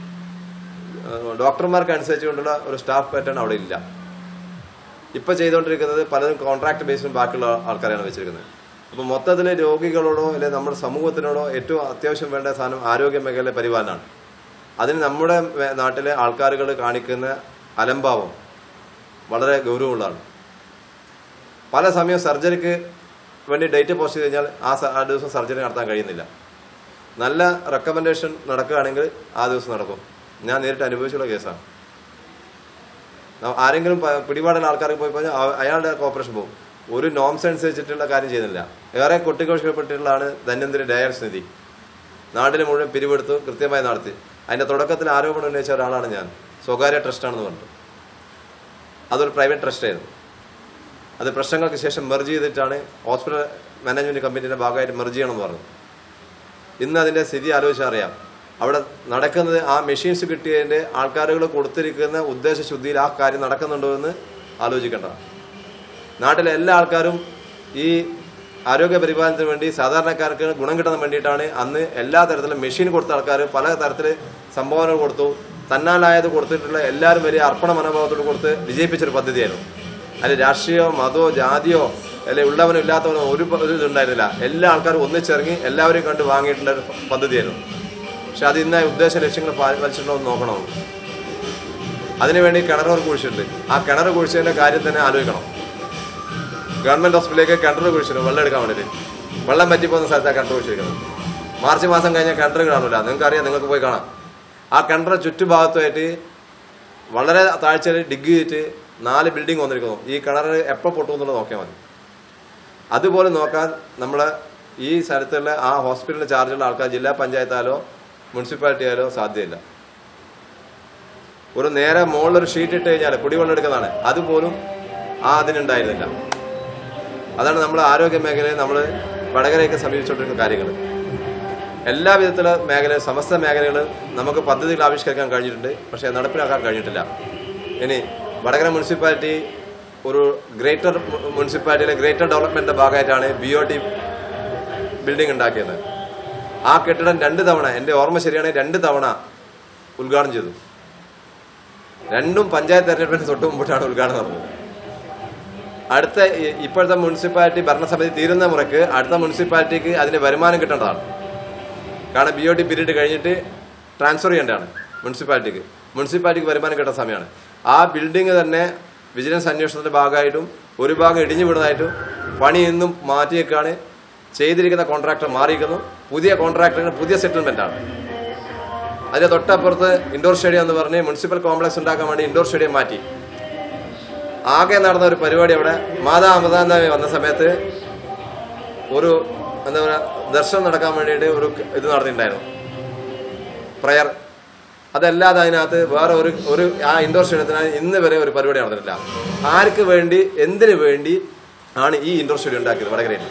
ഡോക്ടർമാർക്ക് അനുസരിച്ചുകൊണ്ടുള്ള ഒരു സ്റ്റാഫ് പാറ്റേൺ അവിടെ ഇല്ല. ഇപ്പം ചെയ്തുകൊണ്ടിരിക്കുന്നത് പലരും കോൺട്രാക്ട് ബേസിലും ബാക്കിയുള്ള ആൾക്കാരാണ് വെച്ചിരിക്കുന്നത്. അപ്പോൾ മൊത്തത്തിൽ രോഗികളോടോ അല്ലെങ്കിൽ നമ്മുടെ സമൂഹത്തിനോടോ ഏറ്റവും അത്യാവശ്യം വേണ്ട സാധനം ആരോഗ്യ മേഖലയിലെ പരിപാലനമാണ്. അതിന് നമ്മുടെ നാട്ടിലെ ആൾക്കാരുകൾ കാണിക്കുന്ന അലംഭാവം വളരെ ഗൗരവമുള്ളതാണ്. പല സമയം സർജറിക്ക് വേണ്ടി ഡേറ്റ് പോസ്റ്റ് ചെയ്ത് കഴിഞ്ഞാൽ ആ ദിവസം സർജറി നടത്താൻ കഴിയുന്നില്ല. നല്ല റെക്കമെൻഡേഷൻ നടക്കുകയാണെങ്കിൽ ആ ദിവസം നടക്കും. ഞാൻ നേരിട്ട് അനുഭവിച്ചുള്ള കേസാണ്. ആരെങ്കിലും പിടിപാടുള്ള ആൾക്കാർക്ക് പോയി പറഞ്ഞാൽ അയാളുടെ കോപ്പറേഷൻ പോകും. ഒരു നോംസ് അനുസരിച്ചിട്ടുള്ള കാര്യം ചെയ്യുന്നില്ല. ഏറെ കൊട്ടിഘോഷിക്കപ്പെട്ടിട്ടുള്ളതാണ് ധന്വന്തരി ഡയാലിസിസ് നിധി. നാട്ടിൽ മുഴുവൻ പിരിവെടുത്തു കൃത്യമായി നടത്തി. അതിന്റെ തുടക്കത്തിൽ ആരോപണം ഉന്നയിച്ച ഒരാളാണ് ഞാൻ. സ്വകാര്യ ട്രസ്റ്റാണെന്ന് പറഞ്ഞു. അതൊരു പ്രൈവറ്റ് ട്രസ്റ്റായിരുന്നു. അത് പ്രശ്നങ്ങൾക്ക് ശേഷം മെർജ് ചെയ്തിട്ടാണ് ഹോസ്പിറ്റൽ മാനേജ്മെന്റ് കമ്മിറ്റിയുടെ ഭാഗമായിട്ട് മെർജ് ചെയ്യണമെന്ന് പറഞ്ഞു. ഇന്ന് അതിന്റെ സ്ഥിതി ആലോചിച്ചാൽ അറിയാം. അവിടെ നടക്കുന്നത് ആ മെഷീൻസ് കിട്ടിയതിന്റെ ആൾക്കാരുകൾ കൊടുത്തിരിക്കുന്ന ഉദ്ദേശശുദ്ധിയിൽ ആ കാര്യം നടക്കുന്നുണ്ടോ എന്ന് ആലോചിക്കേണ്ട. നാട്ടിലെ എല്ലാ ആൾക്കാരും ഈ ആരോഗ്യ പരിപാലനത്തിന് വേണ്ടി സാധാരണക്കാർക്ക് ഗുണം കിട്ടാൻ വേണ്ടിയിട്ടാണ് അന്ന് എല്ലാ തരത്തിലും മെഷീൻ കൊടുത്ത ആൾക്കാർ പല തരത്തിൽ സംഭാവനകൾ കൊടുത്തു. തന്നാലായത് കൊടുത്തിട്ടുള്ള എല്ലാവരും വലിയ അർപ്പണ മനോഭാവത്തോട് കൊടുത്ത് വിജയിപ്പിച്ചൊരു പദ്ധതിയായിരുന്നു. അതിൽ രാഷ്ട്രീയമോ മതമോ ജാതിയോ അല്ലെങ്കിൽ ഉള്ളവനോ ഇല്ലാത്തവനോ ഒരു ഇതുണ്ടായിരുന്നില്ല. എല്ലാ ആൾക്കാരും ഒന്നിച്ചിറങ്ങി എല്ലാവരെയും കണ്ട് വാങ്ങിയിട്ടുള്ള ഒരു പദ്ധതിയായിരുന്നു. പക്ഷെ അത് ഇന്ന് ഉദ്ദേശ ലക്ഷ്യങ്ങൾ പാലിച്ചിട്ടുണ്ടോ എന്ന് നോക്കണം. അതിനുവേണ്ടി കിണർ കുഴിച്ചിട്ടുണ്ട്. ആ കിണർ കുഴിച്ചതിന്റെ കാര്യം തന്നെ ആലോചിക്കണം. ഗവൺമെന്റ് ഹോസ്പിറ്റലിലേക്ക് കിണർ കുഴിച്ചിട്ടുണ്ട് വെള്ളം എടുക്കാൻ വേണ്ടിയിട്ട്. വെള്ളം പറ്റിപ്പോകുന്ന സ്ഥലത്താണ് കിണർ കുഴിച്ചിരിക്കുന്നത്. മാർച്ച് മാസം കഴിഞ്ഞാൽ കിണർ കാണില്ല. നിങ്ങൾക്കറിയാം, നിങ്ങൾക്ക് പോയി കാണാം. ആ കിണർ ചുറ്റുഭാഗത്തുമായിട്ട് വളരെ താഴ്ചയിൽ ഡിഗ് ചെയ്തിട്ട് 4 ബിൽഡിംഗ് വന്നിരിക്കുന്നു. ഈ കിണർ എപ്പോൾ പൊട്ടുമെന്നുള്ളത് നോക്കിയാൽ മതി. അതുപോലെ നോക്കാൻ നമ്മൾ ഈ സ്ഥലത്തുള്ള ആ ഹോസ്പിറ്റലിന് ചാർജുള്ള ആൾക്കാർ ജില്ലാ പഞ്ചായത്താലോ മുനിസിപ്പാലിറ്റി ആയാലോ സാധ്യമില്ല. ഒരു നേരെ മുകളിലൊരു ഷീറ്റ് ഇട്ട് കഴിഞ്ഞാൽ കുടിവെള്ളം എടുക്കുന്നതാണ്. അതുപോലും അതിനുണ്ടായിരുന്നില്ല. അതാണ് നമ്മൾ ആരോഗ്യ മേഖലയിൽ നമ്മൾ വടകരയൊക്കെ സമീപിച്ചുകൊണ്ടിരിക്കുന്ന കാര്യങ്ങൾ. എല്ലാ വിധത്തിലുള്ള മേഖലയും സമസ്ത മേഖലകൾ നമുക്ക് പദ്ധതികൾ ആവിഷ്കരിക്കാൻ കഴിഞ്ഞിട്ടുണ്ട്. പക്ഷേ നടപ്പിലാക്കാൻ കഴിഞ്ഞിട്ടില്ല. ഇനി വടകര മുനിസിപ്പാലിറ്റി ഒരു ഗ്രേറ്റർ മുനിസിപ്പാലിറ്റിയിലെ ഗ്രേറ്റർ ഡെവലപ്മെന്റിന്റെ ഭാഗമായിട്ടാണ് BOT ബിൽഡിംഗ് ഉണ്ടാക്കിയത്. ആ കെട്ടിടം 2 തവണ, എൻ്റെ ഓർമ്മ ശരിയാണെങ്കിൽ 2 തവണ ഉദ്ഘാടനം ചെയ്തു. രണ്ടും പഞ്ചായത്ത് തെരഞ്ഞെടുപ്പിന് തൊട്ട് മുമ്പിട്ടാണ് ഉദ്ഘാടനം നടന്നത്. അടുത്ത ഇപ്പോഴത്തെ മുനിസിപ്പാലിറ്റി ഭരണസമിതി തീരുന്ന മുറയ്ക്ക് അടുത്ത മുനിസിപ്പാലിറ്റിക്ക് അതിന്റെ വരുമാനം കിട്ടേണ്ടതാണ്. കാരണം BOT പീരീഡ് കഴിഞ്ഞിട്ട് ട്രാൻസ്ഫർ ചെയ്യേണ്ടതാണ് മുനിസിപ്പാലിറ്റിക്ക് വരുമാനം കിട്ടുന്ന സമയമാണ്. ആ ബിൽഡിംഗ് തന്നെ വിജിലൻസ് അന്വേഷണത്തിന്റെ ഭാഗമായിട്ടും ഒരു ഭാഗം ഇടിഞ്ഞു വിടുന്നതായിട്ടും പണി ഇന്നും മാറ്റിയേക്കാണ്. ചെയ്തിരിക്കുന്ന കോൺട്രാക്ടർ മാറിയിരിക്കുന്നു. പുതിയ കോൺട്രാക്ടറിന് പുതിയ സെറ്റിൽമെന്റ് ആണ്. അതിന്റെ തൊട്ടപ്പുറത്ത് ഇൻഡോർ സ്റ്റേഡിയം എന്ന് പറഞ്ഞ് മുനിസിപ്പൽ കോംപ്ലക്സ് ഉണ്ടാക്കാൻ വേണ്ടി ഇൻഡോർ സ്റ്റേഡിയം മാറ്റി. ആകെ നടന്ന ഒരു പരിപാടി അവിടെ മാതാ അമൃതാനന്ദമി വന്ന സമയത്ത് ഒരു എന്താ പറയുക ദർശനം നടക്കാൻ വേണ്ടിയിട്ട് ഒരു ഇത് നടത്തിയിട്ടുണ്ടായിരുന്നു, പ്രയർ. അതല്ലാതെ അതിനകത്ത് വേറെ ഒരു ആ ഇൻഡോർ സ്റ്റേഡിയത്തിന് ഇന്ന് വരെ ഒരു പരിപാടി നടന്നിട്ടില്ല. ആർക്ക് വേണ്ടി എന്തിനു വേണ്ടി ആണ് ഈ ഇൻഡോർ സ്റ്റേഡിയം ഉണ്ടാക്കിയത്? വടകരയിൽ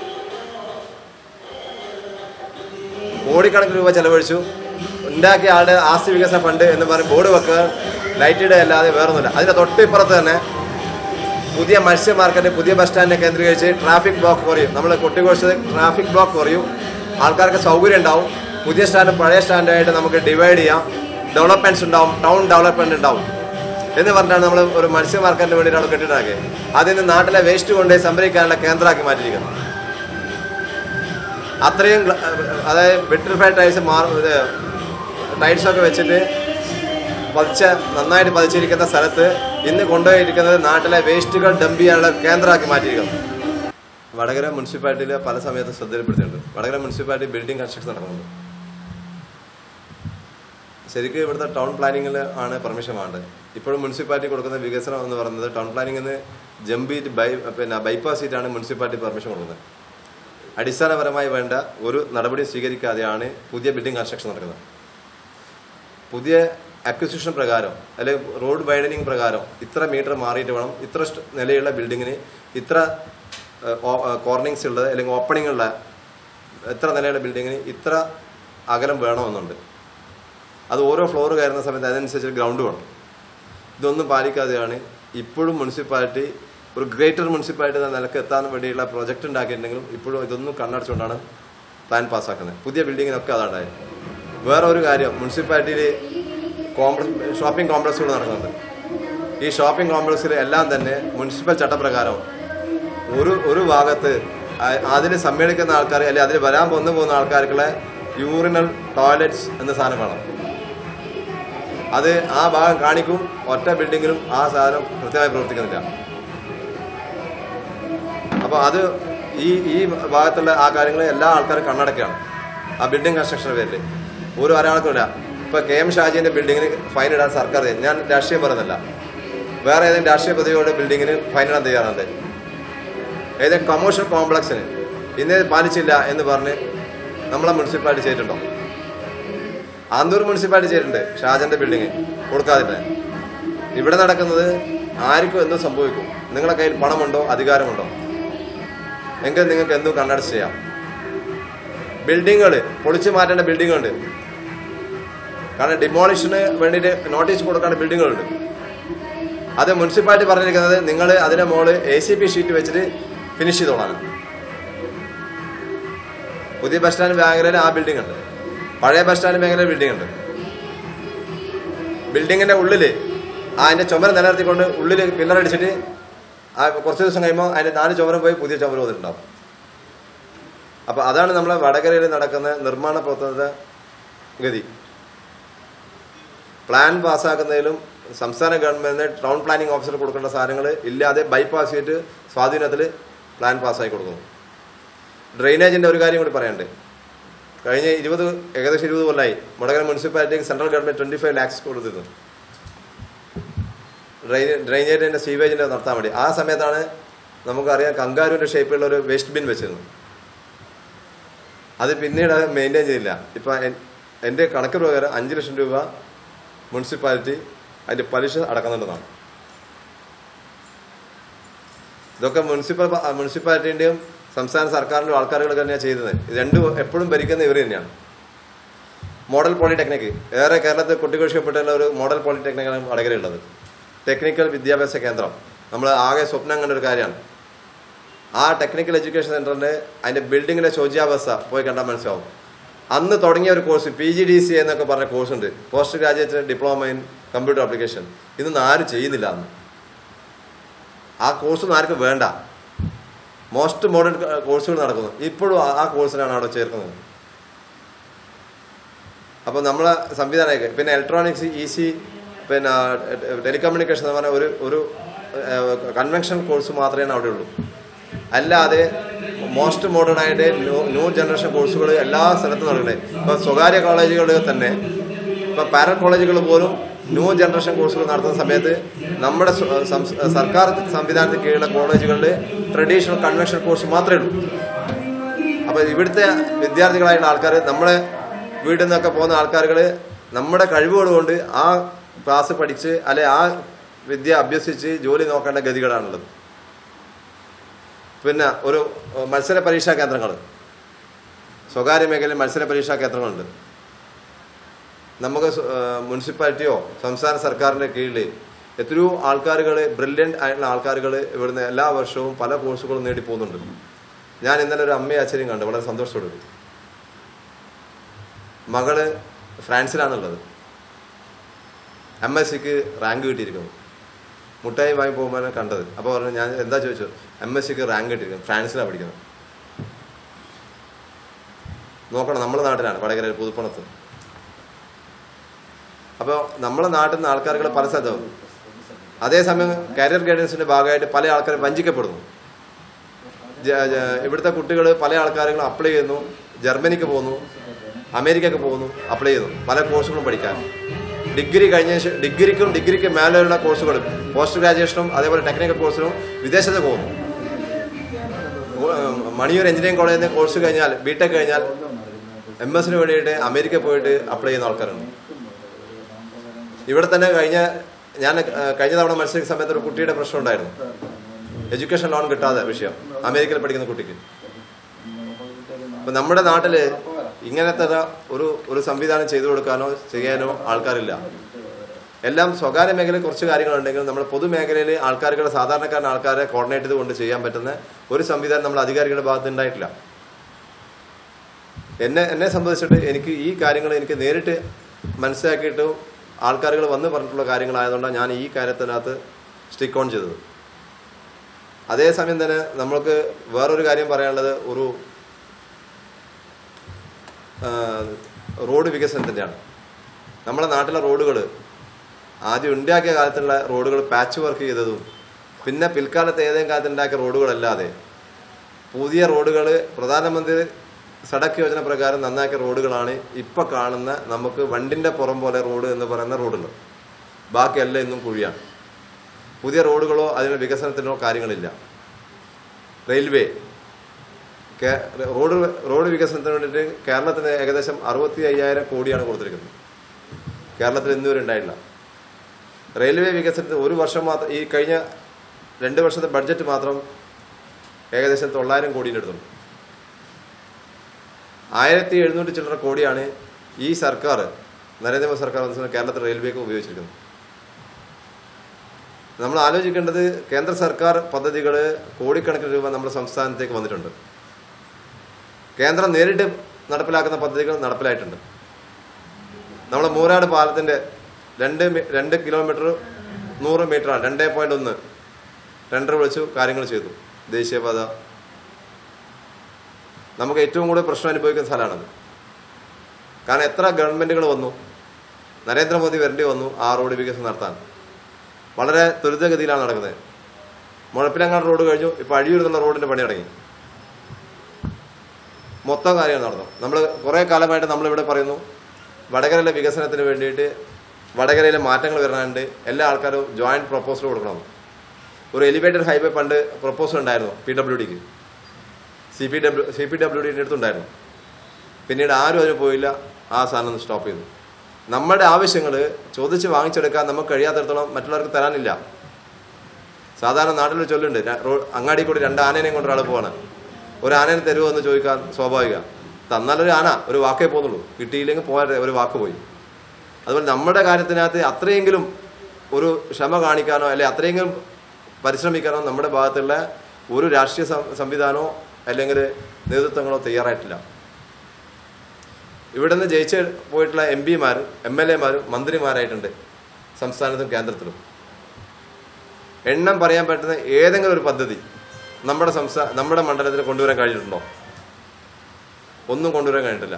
കോടിക്കണക്കിന് രൂപ ചെലവഴിച്ചു. ഉണ്ടാക്കിയ ആളുടെ ആസ്തി വികസന ഫണ്ട് എന്ന് പറഞ്ഞ് ബോർഡ് വെക്കുക, ലൈറ്റ് ഇടുക അല്ലാതെ വേറൊന്നുമില്ല. അതിന്റെ തൊട്ടിപ്പുറത്ത് തന്നെ പുതിയ മത്സ്യ മാർക്കറ്റ്, പുതിയ ബസ് സ്റ്റാൻഡിനെ കേന്ദ്രീകരിച്ച് ട്രാഫിക് ബ്ലോക്ക് കുറയും. നമ്മൾ കൊട്ടിഘോഷിച്ചത് ട്രാഫിക് ബ്ലോക്ക് കുറയും, ആൾക്കാർക്ക് സൗകര്യം ഉണ്ടാവും. പുതിയ സ്റ്റാൻഡും പഴയ സ്റ്റാൻഡായിട്ട് നമുക്ക് ഡിവൈഡ് ചെയ്യാം, ഡെവലപ്മെന്റ്സ് ഉണ്ടാവും, ടൗൺ ഡെവലപ്മെന്റ് ഉണ്ടാവും എന്ന് പറഞ്ഞിട്ടാണ് നമ്മൾ ഒരു മത്സ്യ മാർക്കറ്റിന് വേണ്ടിയിട്ടാണ് കെട്ടിടാക്കിയത്. അതിന് നാട്ടിലെ വേസ്റ്റ് കൊണ്ട് സംഭരിക്കാനുള്ള കേന്ദ്രമാക്കി മാറ്റിയിരിക്കുന്നു. അത്രയും അതായത് വിട്രിഫൈഡ് ടൈൽസൊക്കെ വെച്ചിട്ട് നന്നായിട്ട് പതിച്ചിരിക്കുന്ന സ്ഥലത്ത് ഇന്ന് കൊണ്ടുപോയിരിക്കുന്നത് നാട്ടിലെ വേസ്റ്റുകൾ ഡംപ് ചെയ്യാനുള്ള കേന്ദ്രമാക്കി മാറ്റിയിരിക്കുന്നു. വടകര മുനിസിപ്പാലിറ്റിയിൽ പല സമയത്ത് ശ്രദ്ധയിൽപ്പെടുത്തിയിട്ടുണ്ട്. വടകര മുനിസിപ്പാലിറ്റി ബിൽഡിംഗ് കൺസ്ട്രക്ഷൻ നടക്കുന്നുണ്ട്. ശരിക്കും ഇവിടുത്തെ ടൗൺ പ്ലാനിങ്ങിൽ ആണ് പെർമിഷൻ വേണ്ടത്. ഇപ്പോഴും മുനിസിപ്പാലിറ്റി കൊടുക്കുന്ന വികസനം എന്ന് പറയുന്നത് ടൗൺ പ്ലാനിങ്ങിൽ നിന്ന് ജമ്പ് ചെയ്ത് ബൈപ്പാസ് ചെയ്തിട്ടാണ് മുനിസിപ്പാലിറ്റി പെർമിഷൻ കൊടുക്കുന്നത്. അടിസ്ഥാനപരമായി വേണ്ട ഒരു നടപടി സ്വീകരിക്കാതെയാണ് പുതിയ ബിൽഡിംഗ് കൺസ്ട്രക്ഷൻ നടക്കുന്നത്. പുതിയ അക്വിസിഷൻ പ്രകാരം അല്ലെങ്കിൽ റോഡ് വൈഡനിങ് പ്രകാരം ഇത്ര മീറ്റർ മാറിയിട്ട് വേണം ഇത്ര നിലയുള്ള ബിൽഡിങ്ങിന് ഇത്ര കോർണിങ്സ് ഉള്ളത് അല്ലെങ്കിൽ ഓപ്പണിംഗ് ഉള്ള ഇത്ര നിലയുള്ള ബിൽഡിങ്ങിന് ഇത്ര അകലം വേണമെന്നുണ്ട്. അത് ഓരോ ഫ്ലോർ കയറുന്ന സമയത്ത് അതിനനുസരിച്ച് ഗ്രൗണ്ട് വേണം. ഇതൊന്നും പാലിക്കാതെയാണ് ഇപ്പോഴും മുനിസിപ്പാലിറ്റി ഒരു ഗ്രേറ്റർ മുനിസിപ്പാലിറ്റി എന്ന നിലക്ക് എത്താൻ വേണ്ടിയുള്ള പ്രൊജക്ട് ഉണ്ടാക്കിയിട്ടുണ്ടെങ്കിലും ഇപ്പോഴും ഇതൊന്നും കണ്ണടച്ചുകൊണ്ടാണ് പ്ലാൻ പാസ്സാക്കുന്നത്. പുതിയ ബിൽഡിങ്ങിനൊക്കെ അതാണ്ടായി. വേറെ ഒരു കാര്യം, മുനിസിപ്പാലിറ്റിയിൽ ഷോപ്പിംഗ് കോംപ്ലക്സുകൾ നടക്കുന്നുണ്ട്. ഈ ഷോപ്പിംഗ് കോംപ്ലക്സിൽ എല്ലാം തന്നെ മുനിസിപ്പൽ ചട്ടപ്രകാരം ഒരു ഭാഗത്ത് അതിൽ സമ്മേളിക്കുന്ന ആൾക്കാർ അല്ലെങ്കിൽ അതിൽ വരാൻ പോകുന്ന ആൾക്കാർക്കുള്ള യൂറിനൽ ടോയ്ലറ്റ്സ് എന്ന സാധനം വേണം. അത് ആ ഭാഗം കാണിക്കും. ഒറ്റ ബിൽഡിങ്ങിലും ആ സാധനം കൃത്യമായി പ്രവർത്തിക്കുന്നില്ല. അപ്പോൾ അത് ഈ ഭാഗത്തുള്ള ആ കാര്യങ്ങൾ എല്ലാ ആൾക്കാരും കണ്ണടക്കുകയാണ് ആ ബിൽഡിംഗ് കൺസ്ട്രക്ഷൻ്റെ പേരിൽ. ഒരാൾക്കുമില്ല. ഇപ്പോൾ KM ഷാജിൻ്റെ ബിൽഡിങ്ങിന് ഫൈൻ ഇടാൻ സർക്കാർ, ഞാൻ രാഷ്ട്രീയം പറയുന്നില്ല, വേറെ ഏതെങ്കിലും രാഷ്ട്രീയ പ്രതിയോടെ ബിൽഡിങ്ങിന് ഫൈൻ ഇടാൻ തയ്യാറുണ്ട്. ഏതെങ്കിലും കൊമേഴ്ഷ്യൽ കോംപ്ലക്സിന് ഇന്നേ പാലിച്ചില്ല എന്ന് പറഞ്ഞ് നമ്മളെ മുനിസിപ്പാലിറ്റി ചെയ്തിട്ടുണ്ടോ? ആന്തൂർ മുനിസിപ്പാലിറ്റി ചെയ്തിട്ടുണ്ട് ഷാജന്റെ ബിൽഡിങ് കൊടുക്കാതില്ല. ഇവിടെ നടക്കുന്നത് ആർക്കും എന്തും സംഭവിക്കും. നിങ്ങളുടെ കയ്യിൽ പണമുണ്ടോ അധികാരമുണ്ടോ എങ്കിൽ നിങ്ങൾക്ക് എന്തും കണ്ണടച്ച് ചെയ്യാം. ബിൽഡിങ്ങുകൾ പൊളിച്ചു മാറ്റേണ്ട ബിൽഡിങ്ങുണ്ട്. കാരണം ഡിമോളിഷന് വേണ്ടിയിട്ട് നോട്ടീസ് കൊടുക്കേണ്ട ബിൽഡിങ്ങുകളുണ്ട്. അത് മുനിസിപ്പാലിറ്റി പറഞ്ഞിരിക്കുന്നത് നിങ്ങൾ അതിന്റെ മുകളിൽ ACP ഷീറ്റ് വെച്ചിട്ട് ഫിനിഷ് ചെയ്തോളാം. പുതിയ ബസ് സ്റ്റാൻഡ് മേഖലയിൽ ആ ബിൽഡിംഗ് ഉണ്ട്, പഴയ ബസ് സ്റ്റാൻഡ് മേഖലയിൽ ബിൽഡിംഗ് ഉണ്ട്. ബിൽഡിങ്ങിന്റെ ഉള്ളിൽ അതിന്റെ ചുമര നിലനിർത്തിക്കൊണ്ട് ഉള്ളിൽ പില്ലറടിച്ചിട്ട് കുറച്ച് ദിവസം കഴിയുമ്പോൾ അതിന്റെ 4 ചുമരം പോയി പുതിയ ചുമരം വന്നിട്ടുണ്ടാവും. അപ്പൊ അതാണ് നമ്മളെ വടകരയിൽ നടക്കുന്ന നിർമ്മാണ പ്രവർത്തനത്തിന്റെ ഗതി. പ്ലാൻ പാസ്സാക്കുന്നതിലും സംസ്ഥാന ഗവൺമെന്റിന് ടൗൺ പ്ലാനിംഗ് ഓഫീസർ കൊടുക്കേണ്ട സാധനങ്ങൾ ഇല്ലാതെ ബൈപ്പാസ് ചെയ്തിട്ട് സ്വാധീനത്തിൽ പ്ലാൻ പാസ്സാക്കി കൊടുക്കുന്നു. ഡ്രെയിനേജിന്റെ ഒരു കാര്യം കൂടി പറയാനുണ്ട്. കഴിഞ്ഞ ഏകദേശം 20 കൊല്ലമായി വടകര മുനിസിപ്പാലിറ്റിക്ക് സെൻട്രൽ ഗവൺമെന്റ് 25 lakhs കൊടുത്തിരുന്നു ഡ്രെയിനേജിന്റെ സീവേജിന്റെ നടത്താൻ വേണ്ടി. ആ സമയത്താണ് നമുക്കറിയാം കങ്കാരുവിന്റെ ഷേപ്പിലുള്ള ഒരു വേസ്റ്റ് ബിൻ വെച്ചിരുന്നു. അത് പിന്നീട് മെയിൻറ്റെയിൻ ചെയ്തില്ല. ഇപ്പൊ എന്റെ കണക്ക് പ്രകാരം 5 ലക്ഷം രൂപ മുനിസിപ്പാലിറ്റി അതിന്റെ പലിശ അടക്കുന്നുണ്ടെന്നാണ്. ഇതൊക്കെ മുനിസിപ്പാലിറ്റിന്റെയും സംസ്ഥാന സർക്കാരിന്റെ ആൾക്കാരുകൾ തന്നെയാണ് ചെയ്തത്. ഇത് രണ്ടും എപ്പോഴും ഭരിക്കുന്ന ഇവർ തന്നെയാണ്. മോഡൽ പോളിടെക്നിക് ഏറെ കേരളത്തിൽ കുട്ടികൾപ്പെട്ട ഒരു മോഡൽ പോളിടെക്നിക്കാണ് വടകരയുള്ളത്. ടെക്നിക്കൽ വിദ്യാഭ്യാസ കേന്ദ്രം നമ്മൾ ആകെ സ്വപ്നം കണ്ട ഒരു കാര്യമാണ്. ആ ടെക്നിക്കൽ എഡ്യൂക്കേഷൻ സെന്ററിന്റെ അതിന്റെ ബിൽഡിങ്ങിന്റെ ശോച്യാവസ്ഥ പോയി കണ്ടാൽ മനസ്സിലാവും. അന്ന് തുടങ്ങിയ ഒരു കോഴ്സ് PGDC എന്നൊക്കെ പറഞ്ഞ കോഴ്സ് ഉണ്ട്, post graduate diploma in computer application. ഇതൊന്നും ആരും ചെയ്യുന്നില്ല. അന്ന് ആ കോഴ്സൊന്നും ആർക്കും വേണ്ട. മോസ്റ്റ് മോഡേൺ കോഴ്സുകൾ നടക്കുന്നു. ഇപ്പോഴും ആ കോഴ്സിനാണ് അവിടെ ചേർക്കുന്നത്. അപ്പോൾ നമ്മളെ സംവിധാനമൊക്കെ പിന്നെ ഇലക്ട്രോണിക്സ് EC പിന്നെ ടെലികമ്മ്യൂണിക്കേഷൻ എന്ന് പറഞ്ഞ ഒരു കൺവെൻഷണൽ കോഴ്സ് മാത്രമേ അവിടെ ഉള്ളൂ. അല്ലാതെ മോസ്റ്റ് മോഡേൺ ആയിട്ട് ന്യൂ ജനറേഷൻ കോഴ്സുകൾ എല്ലാ സ്ഥലത്തും നടക്കുന്നത്. ഇപ്പോൾ സ്വകാര്യ കോളേജുകളിൽ തന്നെ ഇപ്പോൾ പാരൽ കോളേജുകൾ പോലും ന്യൂ ജനറേഷൻ കോഴ്സുകൾ നടത്തുന്ന സമയത്ത് നമ്മുടെ സർക്കാർ സംവിധാനത്തിന് കീഴിലുള്ള കോളേജുകളിൽ ട്രഡീഷണൽ കൺവെൻഷണൽ കോഴ്സ് മാത്രമേ ഉള്ളൂ. അപ്പോൾ ഇവിടുത്തെ വിദ്യാർത്ഥികളായിട്ടുള്ള ആൾക്കാർ, നമ്മുടെ വീട്ടിൽ നിന്നൊക്കെ പോകുന്ന ആൾക്കാരുകൾ നമ്മുടെ കഴിവുകൾ കൊണ്ട് ആ ക്ലാസ് പഠിച്ച് അല്ലെ ആ വിദ്യ അഭ്യസിച്ച് ജോലി നോക്കേണ്ട ഗതികളാണുള്ളത്. പിന്നെ ഒരു മത്സര പരീക്ഷാ കേന്ദ്രങ്ങൾ, സ്വകാര്യ മേഖലയിൽ മത്സര പരീക്ഷാ കേന്ദ്രങ്ങളുണ്ട്. നമുക്ക് മുനിസിപ്പാലിറ്റിയോ സംസ്ഥാന സർക്കാരിൻ്റെ കീഴിൽ എത്രയോ ആൾക്കാരുകൾ, ബ്രില്യൻ്റ് ആയിട്ടുള്ള ആൾക്കാരുകൾ ഇവിടുന്ന് എല്ലാ വർഷവും പല കോഴ്സുകളും നേടി പോകുന്നുണ്ട്. ഞാൻ ഇന്നലെ ഒരു അമ്മയും അച്ഛനെയും കണ്ടു, വളരെ സന്തോഷത്തോടെ. മകള് ഫ്രാൻസിലാണുള്ളത്, MSCക്ക് റാങ്ക് കിട്ടിയിരിക്കുന്നു. മുട്ടായി വാങ്ങി പോകുമ്പോൾ കണ്ടത്. അപ്പോൾ പറഞ്ഞു, ഞാൻ എന്താ ചോദിച്ചു, MSCക്ക് റാങ്ക് കിട്ടിയിരിക്കുന്നു, ഫ്രാൻസിലാണ് പഠിക്കുന്നത്. നോക്കണം, നമ്മുടെ നാട്ടിലാണ്, വടകര പുതുപ്പണത്ത്. അപ്പോൾ നമ്മളെ നാട്ടിൽ നിന്ന് ആൾക്കാരുകൾ പല സ്ഥലത്തും. അതേസമയം കരിയർ ഗൈഡൻസിന്റെ ഭാഗമായിട്ട് പല ആൾക്കാരും വഞ്ചിക്കപ്പെടുന്നു. ഇവിടുത്തെ കുട്ടികൾ പല ആൾക്കാരും അപ്ലൈ ചെയ്യുന്നു, ജർമ്മനിക്ക് പോകുന്നു, അമേരിക്കക്ക് പോകുന്നു, അപ്ലൈ ചെയ്യുന്നു പല കോഴ്സുകളും പഠിക്കാൻ. ഡിഗ്രി കഴിഞ്ഞ ശേഷം ഡിഗ്രിക്ക് മേലെയുള്ള കോഴ്സുകളും പോസ്റ്റ് ഗ്രാജുവേഷനും അതേപോലെ ടെക്നിക്കൽ കോഴ്സിനും വിദേശത്ത് പോകുന്നു. മണിയൂർ എഞ്ചിനീയറിംഗ് കോളേജിൽ നിന്ന് കോഴ്സ് കഴിഞ്ഞാൽ BTech കഴിഞ്ഞാൽ MS-ന് വേണ്ടിയിട്ട് അമേരിക്ക പോയിട്ട് അപ്ലൈ ചെയ്യുന്ന ആൾക്കാരുണ്ട്. ഇവിടെ തന്നെ ഞാൻ കഴിഞ്ഞ തവണ മത്സരിക്കുന്ന സമയത്ത് ഒരു കുട്ടിയുടെ പ്രശ്നം ഉണ്ടായിരുന്നു. എഡ്യൂക്കേഷൻ ലോൺ കിട്ടാതെ വിഷയം, അമേരിക്കയിൽ പഠിക്കുന്ന കുട്ടിക്ക്. അപ്പൊ നമ്മുടെ നാട്ടില് ഇങ്ങനത്തെ ഒരു സംവിധാനം ചെയ്തു കൊടുക്കാനോ ചെയ്യാനോ ആൾക്കാരില്ല. എല്ലാം സ്വകാര്യ മേഖലയിൽ കുറച്ച് കാര്യങ്ങളുണ്ടെങ്കിലും നമ്മൾ പൊതുമേഖലയിൽ ആൾക്കാരുടെ സാധാരണക്കാരൻ ആൾക്കാരെ കോർഡിനേറ്റ് ചെയ്തുകൊണ്ട് ചെയ്യാൻ പറ്റുന്ന ഒരു സംവിധാനം നമ്മൾ അധികാരികളുടെ ഭാഗത്ത് ഉണ്ടായിട്ടില്ല. എന്നെ സംബന്ധിച്ചിട്ട് എനിക്ക് ഈ കാര്യങ്ങൾ എനിക്ക് നേരിട്ട് മനസ്സിലാക്കിയിട്ട് ആൾക്കാരുകൾ വന്ന് പറഞ്ഞിട്ടുള്ള കാര്യങ്ങളായതുകൊണ്ടാണ് ഞാൻ ഈ കാര്യത്തിനകത്ത് സ്റ്റിക്ക് ഓൺ ചെയ്തത്. അതേസമയം തന്നെ നമ്മൾക്ക് വേറൊരു കാര്യം പറയാനുള്ളത് ഒരു റോഡ് വികസനത്തിൻ്റെയാണ്. നമ്മുടെ നാട്ടിലെ റോഡുകൾ ആദ്യം ഉണ്ടാക്കിയ കാലത്തുള്ള റോഡുകൾ പാച്ച് വർക്ക് ചെയ്തതും പിന്നെ പിൽക്കാലത്ത് ഏതെങ്കിലും കാലത്ത് ഉണ്ടാക്കിയ റോഡുകളല്ലാതെ പുതിയ റോഡുകൾ പ്രധാനമന്ത്രി സഡക് യോജന പ്രകാരം നന്നാക്കിയ റോഡുകളാണ് ഇപ്പം കാണുന്ന നമുക്ക് വണ്ടിൻ്റെ പുറം പോലെ റോഡ് എന്ന് പറയുന്ന റോഡുകൾ. ബാക്കിയെല്ലാം ഇന്നും കുഴിയാണ്. പുതിയ റോഡുകളോ അതിന് വികസനത്തിനോ കാര്യങ്ങളില്ല. റെയിൽവേ റോഡ് വികസനത്തിന് വേണ്ടിയിട്ട് കേരളത്തിന് ഏകദേശം 65,000 കോടിയാണ് കൊടുത്തിരിക്കുന്നത്. കേരളത്തിൽ ഇന്നുവരെ ഉണ്ടായിട്ടില്ല. റെയിൽവേ വികസനത്തിന് ഒരു വർഷം മാത്രം ഈ കഴിഞ്ഞ 2 വർഷത്തെ ബഡ്ജറ്റ് മാത്രം ഏകദേശം 900 കോടിയുടെ അടുത്തുണ്ട്. 1700 ചില്ലറ കോടിയാണ് ഈ സർക്കാർ നരേന്ദ്രമോദി സർക്കാർ കേരളത്തിൽ റെയിൽവേക്ക് ഉപയോഗിച്ചിരിക്കുന്നത്. നമ്മൾ ആലോചിക്കേണ്ടത് കേന്ദ്ര സർക്കാർ പദ്ധതികൾ കോടിക്കണക്കിന് രൂപ നമ്മുടെ സംസ്ഥാനത്തേക്ക് വന്നിട്ടുണ്ട്. കേന്ദ്രം നേരിട്ട് നടപ്പിലാക്കുന്ന പദ്ധതികൾ നടപ്പിലായിട്ടുണ്ട്. നമ്മളെ മൂരാട് പാലത്തിൻ്റെ 2 കിലോമീറ്റർ 100 മീറ്ററാണ് 2.1 ടെൻഡർ വിളിച്ചു കാര്യങ്ങൾ ചെയ്തു. ദേശീയപാത നമുക്ക് ഏറ്റവും കൂടുതൽ പ്രശ്നം അനുഭവിക്കുന്ന സ്ഥലമാണത്. കാരണം എത്ര ഗവൺമെൻറ്റുകൾ വന്നു, നരേന്ദ്രമോദി വരേണ്ടി വന്നു ആ റോഡ് വികസനം നടത്താൻ. വളരെ ത്വരിതഗതിയിലാണ് നടക്കുന്നത്. മുഴപ്പിലങ്ങാട് റോഡ് കഴിഞ്ഞു, ഇപ്പോൾ അഴിയൂർ എന്നുള്ള റോഡിൻ്റെ പണി തുടങ്ങി. മൊത്തം കാര്യങ്ങൾ നടന്നു. നമ്മൾ കുറേ കാലമായിട്ട് നമ്മളിവിടെ പറയുന്നു വടകരയിലെ വികസനത്തിന് വേണ്ടിയിട്ട് വടകരയിലെ മാറ്റങ്ങൾ വരാനുണ്ട്, എല്ലാ ആൾക്കാരും ജോയിൻറ്റ് പ്രപ്പോസൽ കൊടുക്കണം. ഒരു എലിവേറ്റഡ് ഹൈവേ പണ്ട് പ്രപ്പോസൽ ഉണ്ടായിരുന്നു PWDക്ക്, CPWDൻ്റെ അടുത്തുണ്ടായിരുന്നു. പിന്നീട് ആരും അതിന് പോയില്ല, ആ സാധനം സ്റ്റോപ്പ് ചെയ്തു. നമ്മുടെ ആവശ്യങ്ങൾ ചോദിച്ച് വാങ്ങിച്ചെടുക്കാൻ നമുക്ക് കഴിയാത്തിടത്തോളം മറ്റുള്ളവർക്ക് തരാനില്ല. സാധാരണ നാട്ടിലൊരു ചൊല്ലുണ്ട്, അങ്ങാടി കൂടി 2 ആനേനെയും കൊണ്ട് ഒരാൾ പോവാണ്. ഒരു ആനേനെ തരുമോ എന്ന് ചോദിക്കാൻ സ്വാഭാവിക. തന്നാലൊരു ആന ഒരു വാക്കേ പോകുന്നുള്ളൂ, കിട്ടിയില്ലെങ്കിൽ പോയാൽ ഒരു വാക്ക് പോയി. അതുപോലെ നമ്മുടെ കാര്യത്തിനകത്ത് അത്രയെങ്കിലും ഒരു ക്ഷമ കാണിക്കാനോ അല്ലെങ്കിൽ അത്രയെങ്കിലും പരിശ്രമിക്കാനോ നമ്മുടെ ഭാഗത്തുള്ള ഒരു രാഷ്ട്രീയ സംവിധാനമോ അല്ലെങ്കിൽ നേതൃത്വങ്ങളോ തയ്യാറായിട്ടില്ല. ഇവിടെ നിന്ന് ജയിച്ച് പോയിട്ടുള്ള MPമാരും MLAമാരും മന്ത്രിമാരായിട്ടുണ്ട് സംസ്ഥാനത്തും കേന്ദ്രത്തിലും. എണ്ണം പറയാൻ പറ്റുന്ന ഏതെങ്കിലും ഒരു പദ്ധതി നമ്മുടെ മണ്ഡലത്തിൽ കൊണ്ടുവരാൻ കഴിഞ്ഞിട്ടുണ്ടോ? ഒന്നും കൊണ്ടുവരാൻ കഴിഞ്ഞിട്ടില്ല.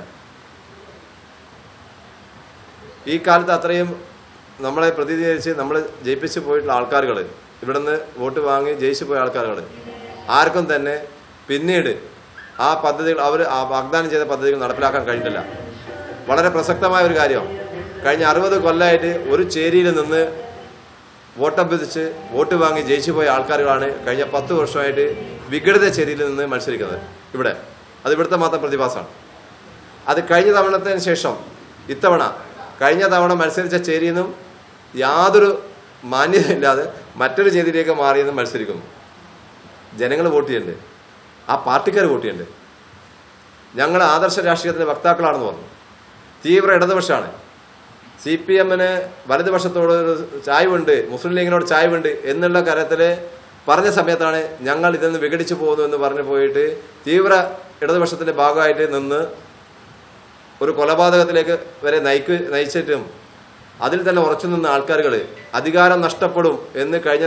ഈ കാലത്ത് അത്രയും നമ്മളെ പ്രതിനിധീകരിച്ച് നമ്മൾ ജയിപ്പിച്ച് പോയിട്ടുള്ള ആൾക്കാരുകൾ, ഇവിടെ നിന്ന് വോട്ട് വാങ്ങി ജയിച്ചു പോയ ആൾക്കാരുകൾ ആർക്കും തന്നെ പിന്നീട് ആ പദ്ധതികൾ അവർ വാഗ്ദാനം ചെയ്ത പദ്ധതികൾ നടപ്പിലാക്കാൻ കഴിഞ്ഞിട്ടില്ല. വളരെ പ്രസക്തമായ ഒരു കാര്യമാണ്. കഴിഞ്ഞ 60 കൊല്ലമായിട്ട് ഒരു ചേരിയിൽ നിന്ന് വോട്ടഭ്യർത്ഥിച്ച് വോട്ട് വാങ്ങി ജയിച്ചു പോയ ആൾക്കാരുകളാണ് കഴിഞ്ഞ 10 വർഷമായിട്ട് വിഘടിത ചേരിയിൽ നിന്ന് മത്സരിക്കുന്നത് ഇവിടെ. അത് ഇവിടുത്തെ മാത്രം പ്രതിഭാസമാണ്. അത് കഴിഞ്ഞ തവണത്തിന് ശേഷം ഇത്തവണ കഴിഞ്ഞ തവണ മത്സരിച്ച ചേരിയിൽ നിന്നും യാതൊരു മാന്യതയില്ലാതെ മറ്റൊരു ചേരിയിലേക്ക് മാറിയെന്ന് മത്സരിക്കുന്നു. ജനങ്ങൾ വോട്ട് ചെയ്യണ്ടേ? ആ പാർട്ടിക്കാർ വോട്ട് ചെയ്യണ്ടേ? ഞങ്ങൾ ആദർശ രാഷ്ട്രീയത്തിൻ്റെ വക്താക്കളാണെന്ന് പറഞ്ഞു. തീവ്ര ഇടതുപക്ഷമാണ്. CPMന് വലതുപക്ഷത്തോട് ചായ്വുണ്ട്, മുസ്ലിം ലീഗിനോട് ചായ്വുണ്ട് എന്നുള്ള കാര്യത്തിൽ പറഞ്ഞ സമയത്താണ് ഞങ്ങൾ ഇതിൽ നിന്ന് വിഘടിച്ചു പോകുന്നു എന്ന് പറഞ്ഞു പോയിട്ട് തീവ്ര ഇടതുപക്ഷത്തിൻ്റെ ഭാഗമായിട്ട് നിന്ന് ഒരു കൊലപാതകത്തിലേക്ക് വരെ നയിച്ചിട്ടും അതിൽ തന്നെ ഉറച്ചു നിന്ന ആൾക്കാരുകൾ അധികാരം നഷ്ടപ്പെടും എന്ന് കഴിഞ്ഞ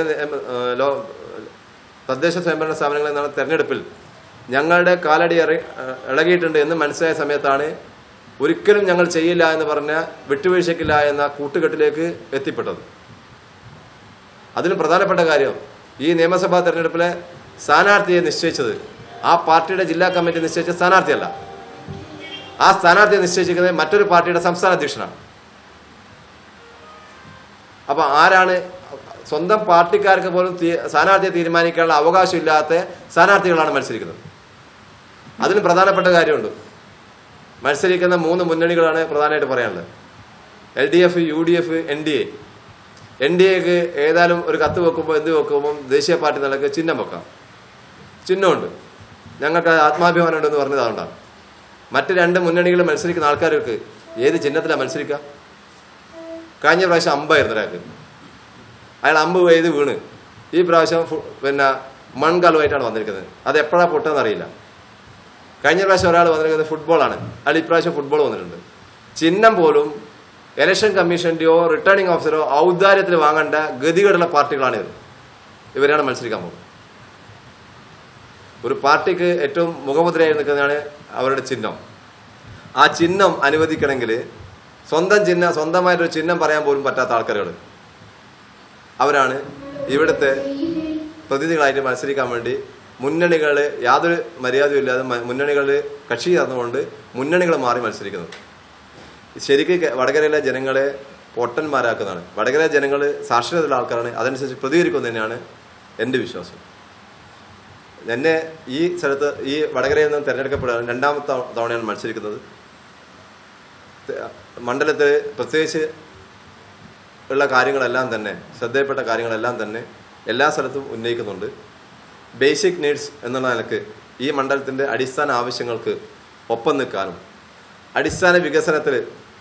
തദ്ദേശ സ്വയംഭരണ സ്ഥാപനങ്ങളിൽ നിന്നുള്ള തെരഞ്ഞെടുപ്പിൽ ഞങ്ങളുടെ കാലടി ഇളകിയിട്ടുണ്ട് എന്ന് മനസ്സിലായ സമയത്താണ് ഒരിക്കലും ഞങ്ങൾ ചെയ്യില്ല എന്ന് പറഞ്ഞ വിട്ടുവീഴ്ചയ്ക്കില്ല എന്ന കൂട്ടുകെട്ടിലേക്ക് എത്തിപ്പെട്ടത്. അതിന് പ്രധാനപ്പെട്ട കാര്യം ഈ നിയമസഭാ തെരഞ്ഞെടുപ്പിലെ സ്ഥാനാർത്ഥിയെ നിശ്ചയിച്ചത് ആ പാർട്ടിയുടെ ജില്ലാ കമ്മിറ്റി നിശ്ചയിച്ച സ്ഥാനാർത്ഥിയല്ല. ആ സ്ഥാനാർത്ഥിയെ നിശ്ചയിച്ചിരിക്കുന്നത് മറ്റൊരു പാർട്ടിയുടെ സംസ്ഥാന അധ്യക്ഷനാണ്. അപ്പോൾ ആരാണ്? സ്വന്തം പാർട്ടിക്കാർക്ക് പോലും സ്ഥാനാർത്ഥിയെ തീരുമാനിക്കാനുള്ള അവകാശമില്ലാത്ത സ്ഥാനാർത്ഥികളാണ് മത്സരിക്കുന്നത്. അതിന് പ്രധാനപ്പെട്ട കാര്യമുണ്ട്. മത്സരിക്കുന്ന 3 മുന്നണികളാണ് പ്രധാനമായിട്ട് പറയാനുള്ളത്. LDF, UDF, NDA. NDAക്ക് ഏതായാലും ഒരു കത്ത് വെക്കുമ്പോൾ എന്ത് വെക്കുമ്പോൾ ദേശീയ പാർട്ടി നിലക്ക് ചിഹ്നം വെക്കാം. ചിഹ്നമുണ്ട്, ഞങ്ങൾക്ക് ആത്മാഭിമാനം ഉണ്ടെന്ന് പറഞ്ഞതുകൊണ്ടാണ്. മറ്റ് 2 മുന്നണികൾ മത്സരിക്കുന്ന ആൾക്കാർക്ക് ഏത് ചിഹ്നത്തിലാണ് മത്സരിക്കുക? കഴിഞ്ഞ പ്രാവശ്യം അമ്പായിരുന്നു ഒരാൾക്ക്, അയാൾ അമ്പ് ചെയ്ത് വീണ്. ഈ പ്രാവശ്യം പിന്നെ മൺകലമായിട്ടാണ് വന്നിരിക്കുന്നത്. അത് എപ്പോഴാണ് പൊട്ടെന്ന് അറിയില്ല. കഴിഞ്ഞ പ്രാവശ്യം ഒരാൾ വന്നിരിക്കുന്നത് ഫുട്ബോളാണ്, അയാൾ ഇപ്രാവശ്യം ഫുട്ബോൾ വന്നിട്ടുണ്ട്. ചിഹ്നം പോലും ഇലക്ഷൻ കമ്മീഷൻ്റെയോ റിട്ടേണിംഗ് ഓഫീസറോ ഔദാര്യത്തിൽ വാങ്ങേണ്ട ഗതികേടുള്ള പാർട്ടികളാണ് ഇവരാണ് മത്സരിക്കാൻ പോകുന്നത്. ഒരു പാർട്ടിക്ക് ഏറ്റവും മുഖമുദ്രയായി നിൽക്കുന്നതാണ് അവരുടെ ചിഹ്നം. ആ ചിഹ്നം അനുവദിക്കണമെങ്കിൽ സ്വന്തമായിട്ടൊരു ചിഹ്നം പറയാൻ പോലും പറ്റാത്ത ആൾക്കാരുകൾ അവരാണ് ഇവിടുത്തെ പ്രതിനിധികളായിട്ട് മത്സരിക്കാൻ വേണ്ടി മുന്നണികൾ യാതൊരു മര്യാദയും ഇല്ലാതെ മുന്നണികളിൽ കക്ഷി ചേർന്നുകൊണ്ട് മുന്നണികൾ മാറി മത്സരിക്കുന്നത്. ശരിക്കും വടകരയിലെ ജനങ്ങളെ പൊട്ടന്മാരാക്കുന്നതാണ്. വടകര ജനങ്ങൾ സാക്ഷരതയുള്ള ആൾക്കാരാണ്, അതനുസരിച്ച് പ്രതികരിക്കും തന്നെയാണ് എൻ്റെ വിശ്വാസം. എന്നെ ഈ സ്ഥലത്ത് ഈ വടകരയിൽ നിന്ന് തിരഞ്ഞെടുക്കപ്പെടുകയാണ്. രണ്ടാമത്തെ തവണയാണ് മത്സരിക്കുന്നത്. മണ്ഡലത്തിൽ പ്രത്യേകിച്ച് ഉള്ള കാര്യങ്ങളെല്ലാം തന്നെ, ശ്രദ്ധയിൽപ്പെട്ട കാര്യങ്ങളെല്ലാം തന്നെ എല്ലാ സ്ഥലത്തും ഉന്നയിക്കുന്നുണ്ട്. ബേസിക് നീഡ്സ് എന്നുള്ള നിലക്ക് ഈ മണ്ഡലത്തിൻ്റെ അടിസ്ഥാന ആവശ്യങ്ങൾക്ക് ഒപ്പം നിൽക്കാനും അടിസ്ഥാന വികസനത്തിൽ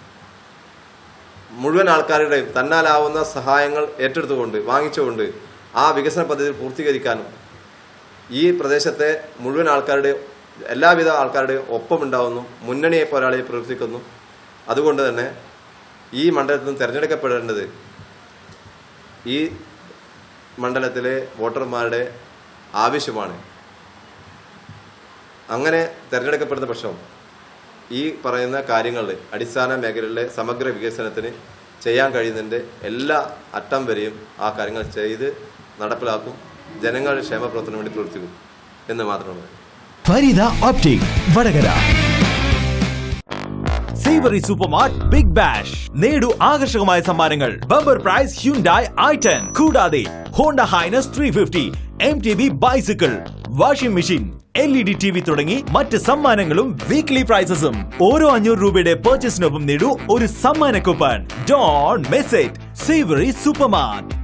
മുഴുവൻ ആൾക്കാരുടെയും തന്നാലാവുന്ന സഹായങ്ങൾ ഏറ്റെടുത്തുകൊണ്ട് വാങ്ങിച്ചുകൊണ്ട് ആ വികസന പദ്ധതി പൂർത്തീകരിക്കാനും ഈ പ്രദേശത്തെ മുഴുവൻ ആൾക്കാരുടെയും എല്ലാവിധ ആൾക്കാരുടെയും ഒപ്പമുണ്ടാവുന്നു, മുന്നണിയെ പോരാളി പ്രവർത്തിക്കുന്നു. അതുകൊണ്ട് തന്നെ ഈ മണ്ഡലത്തിൽ നിന്ന് തിരഞ്ഞെടുക്കപ്പെടേണ്ടത് ഈ മണ്ഡലത്തിലെ വോട്ടർമാരുടെ ആവശ്യമാണ്. അങ്ങനെ തിരഞ്ഞെടുക്കപ്പെടുന്ന പക്ഷം ഈ പറയുന്ന കാര്യങ്ങളിൽ അടിസ്ഥാന മേഖലയിലെ സമഗ്ര വികസനത്തിന് ചെയ്യാൻ കഴിയുന്നതിൻ്റെ എല്ലാ അറ്റം വരെയും ആ കാര്യങ്ങൾ ചെയ്ത് നടപ്പിലാക്കും. ജനങ്ങളുടെ ക്ഷേമപ്രവർത്തനം വേണ്ടി പ്രവർത്തിക്കും എന്ന് മാത്രമാണ്. Fareeda optic Vadakara. Savory supermart big bash. നേടൂ ആകർഷകമായ സമ്മാനങ്ങൾ. ബമ്പർ പ്രൈസ് ഹ്യുണ്ടായി i10, കൂടാതെ Honda Highness 350, MTB bicycle, washing machine, LED TV തുടങ്ങി മറ്റ് സമ്മാനങ്ങളും വീക്ക്ലി പ്രൈസസും. ഓരോ 500 രൂപയുടെ പർച്ചേസിനൊപ്പം നേടൂ ഒരു സമ്മാന coupon. Don't miss it. Savory supermart.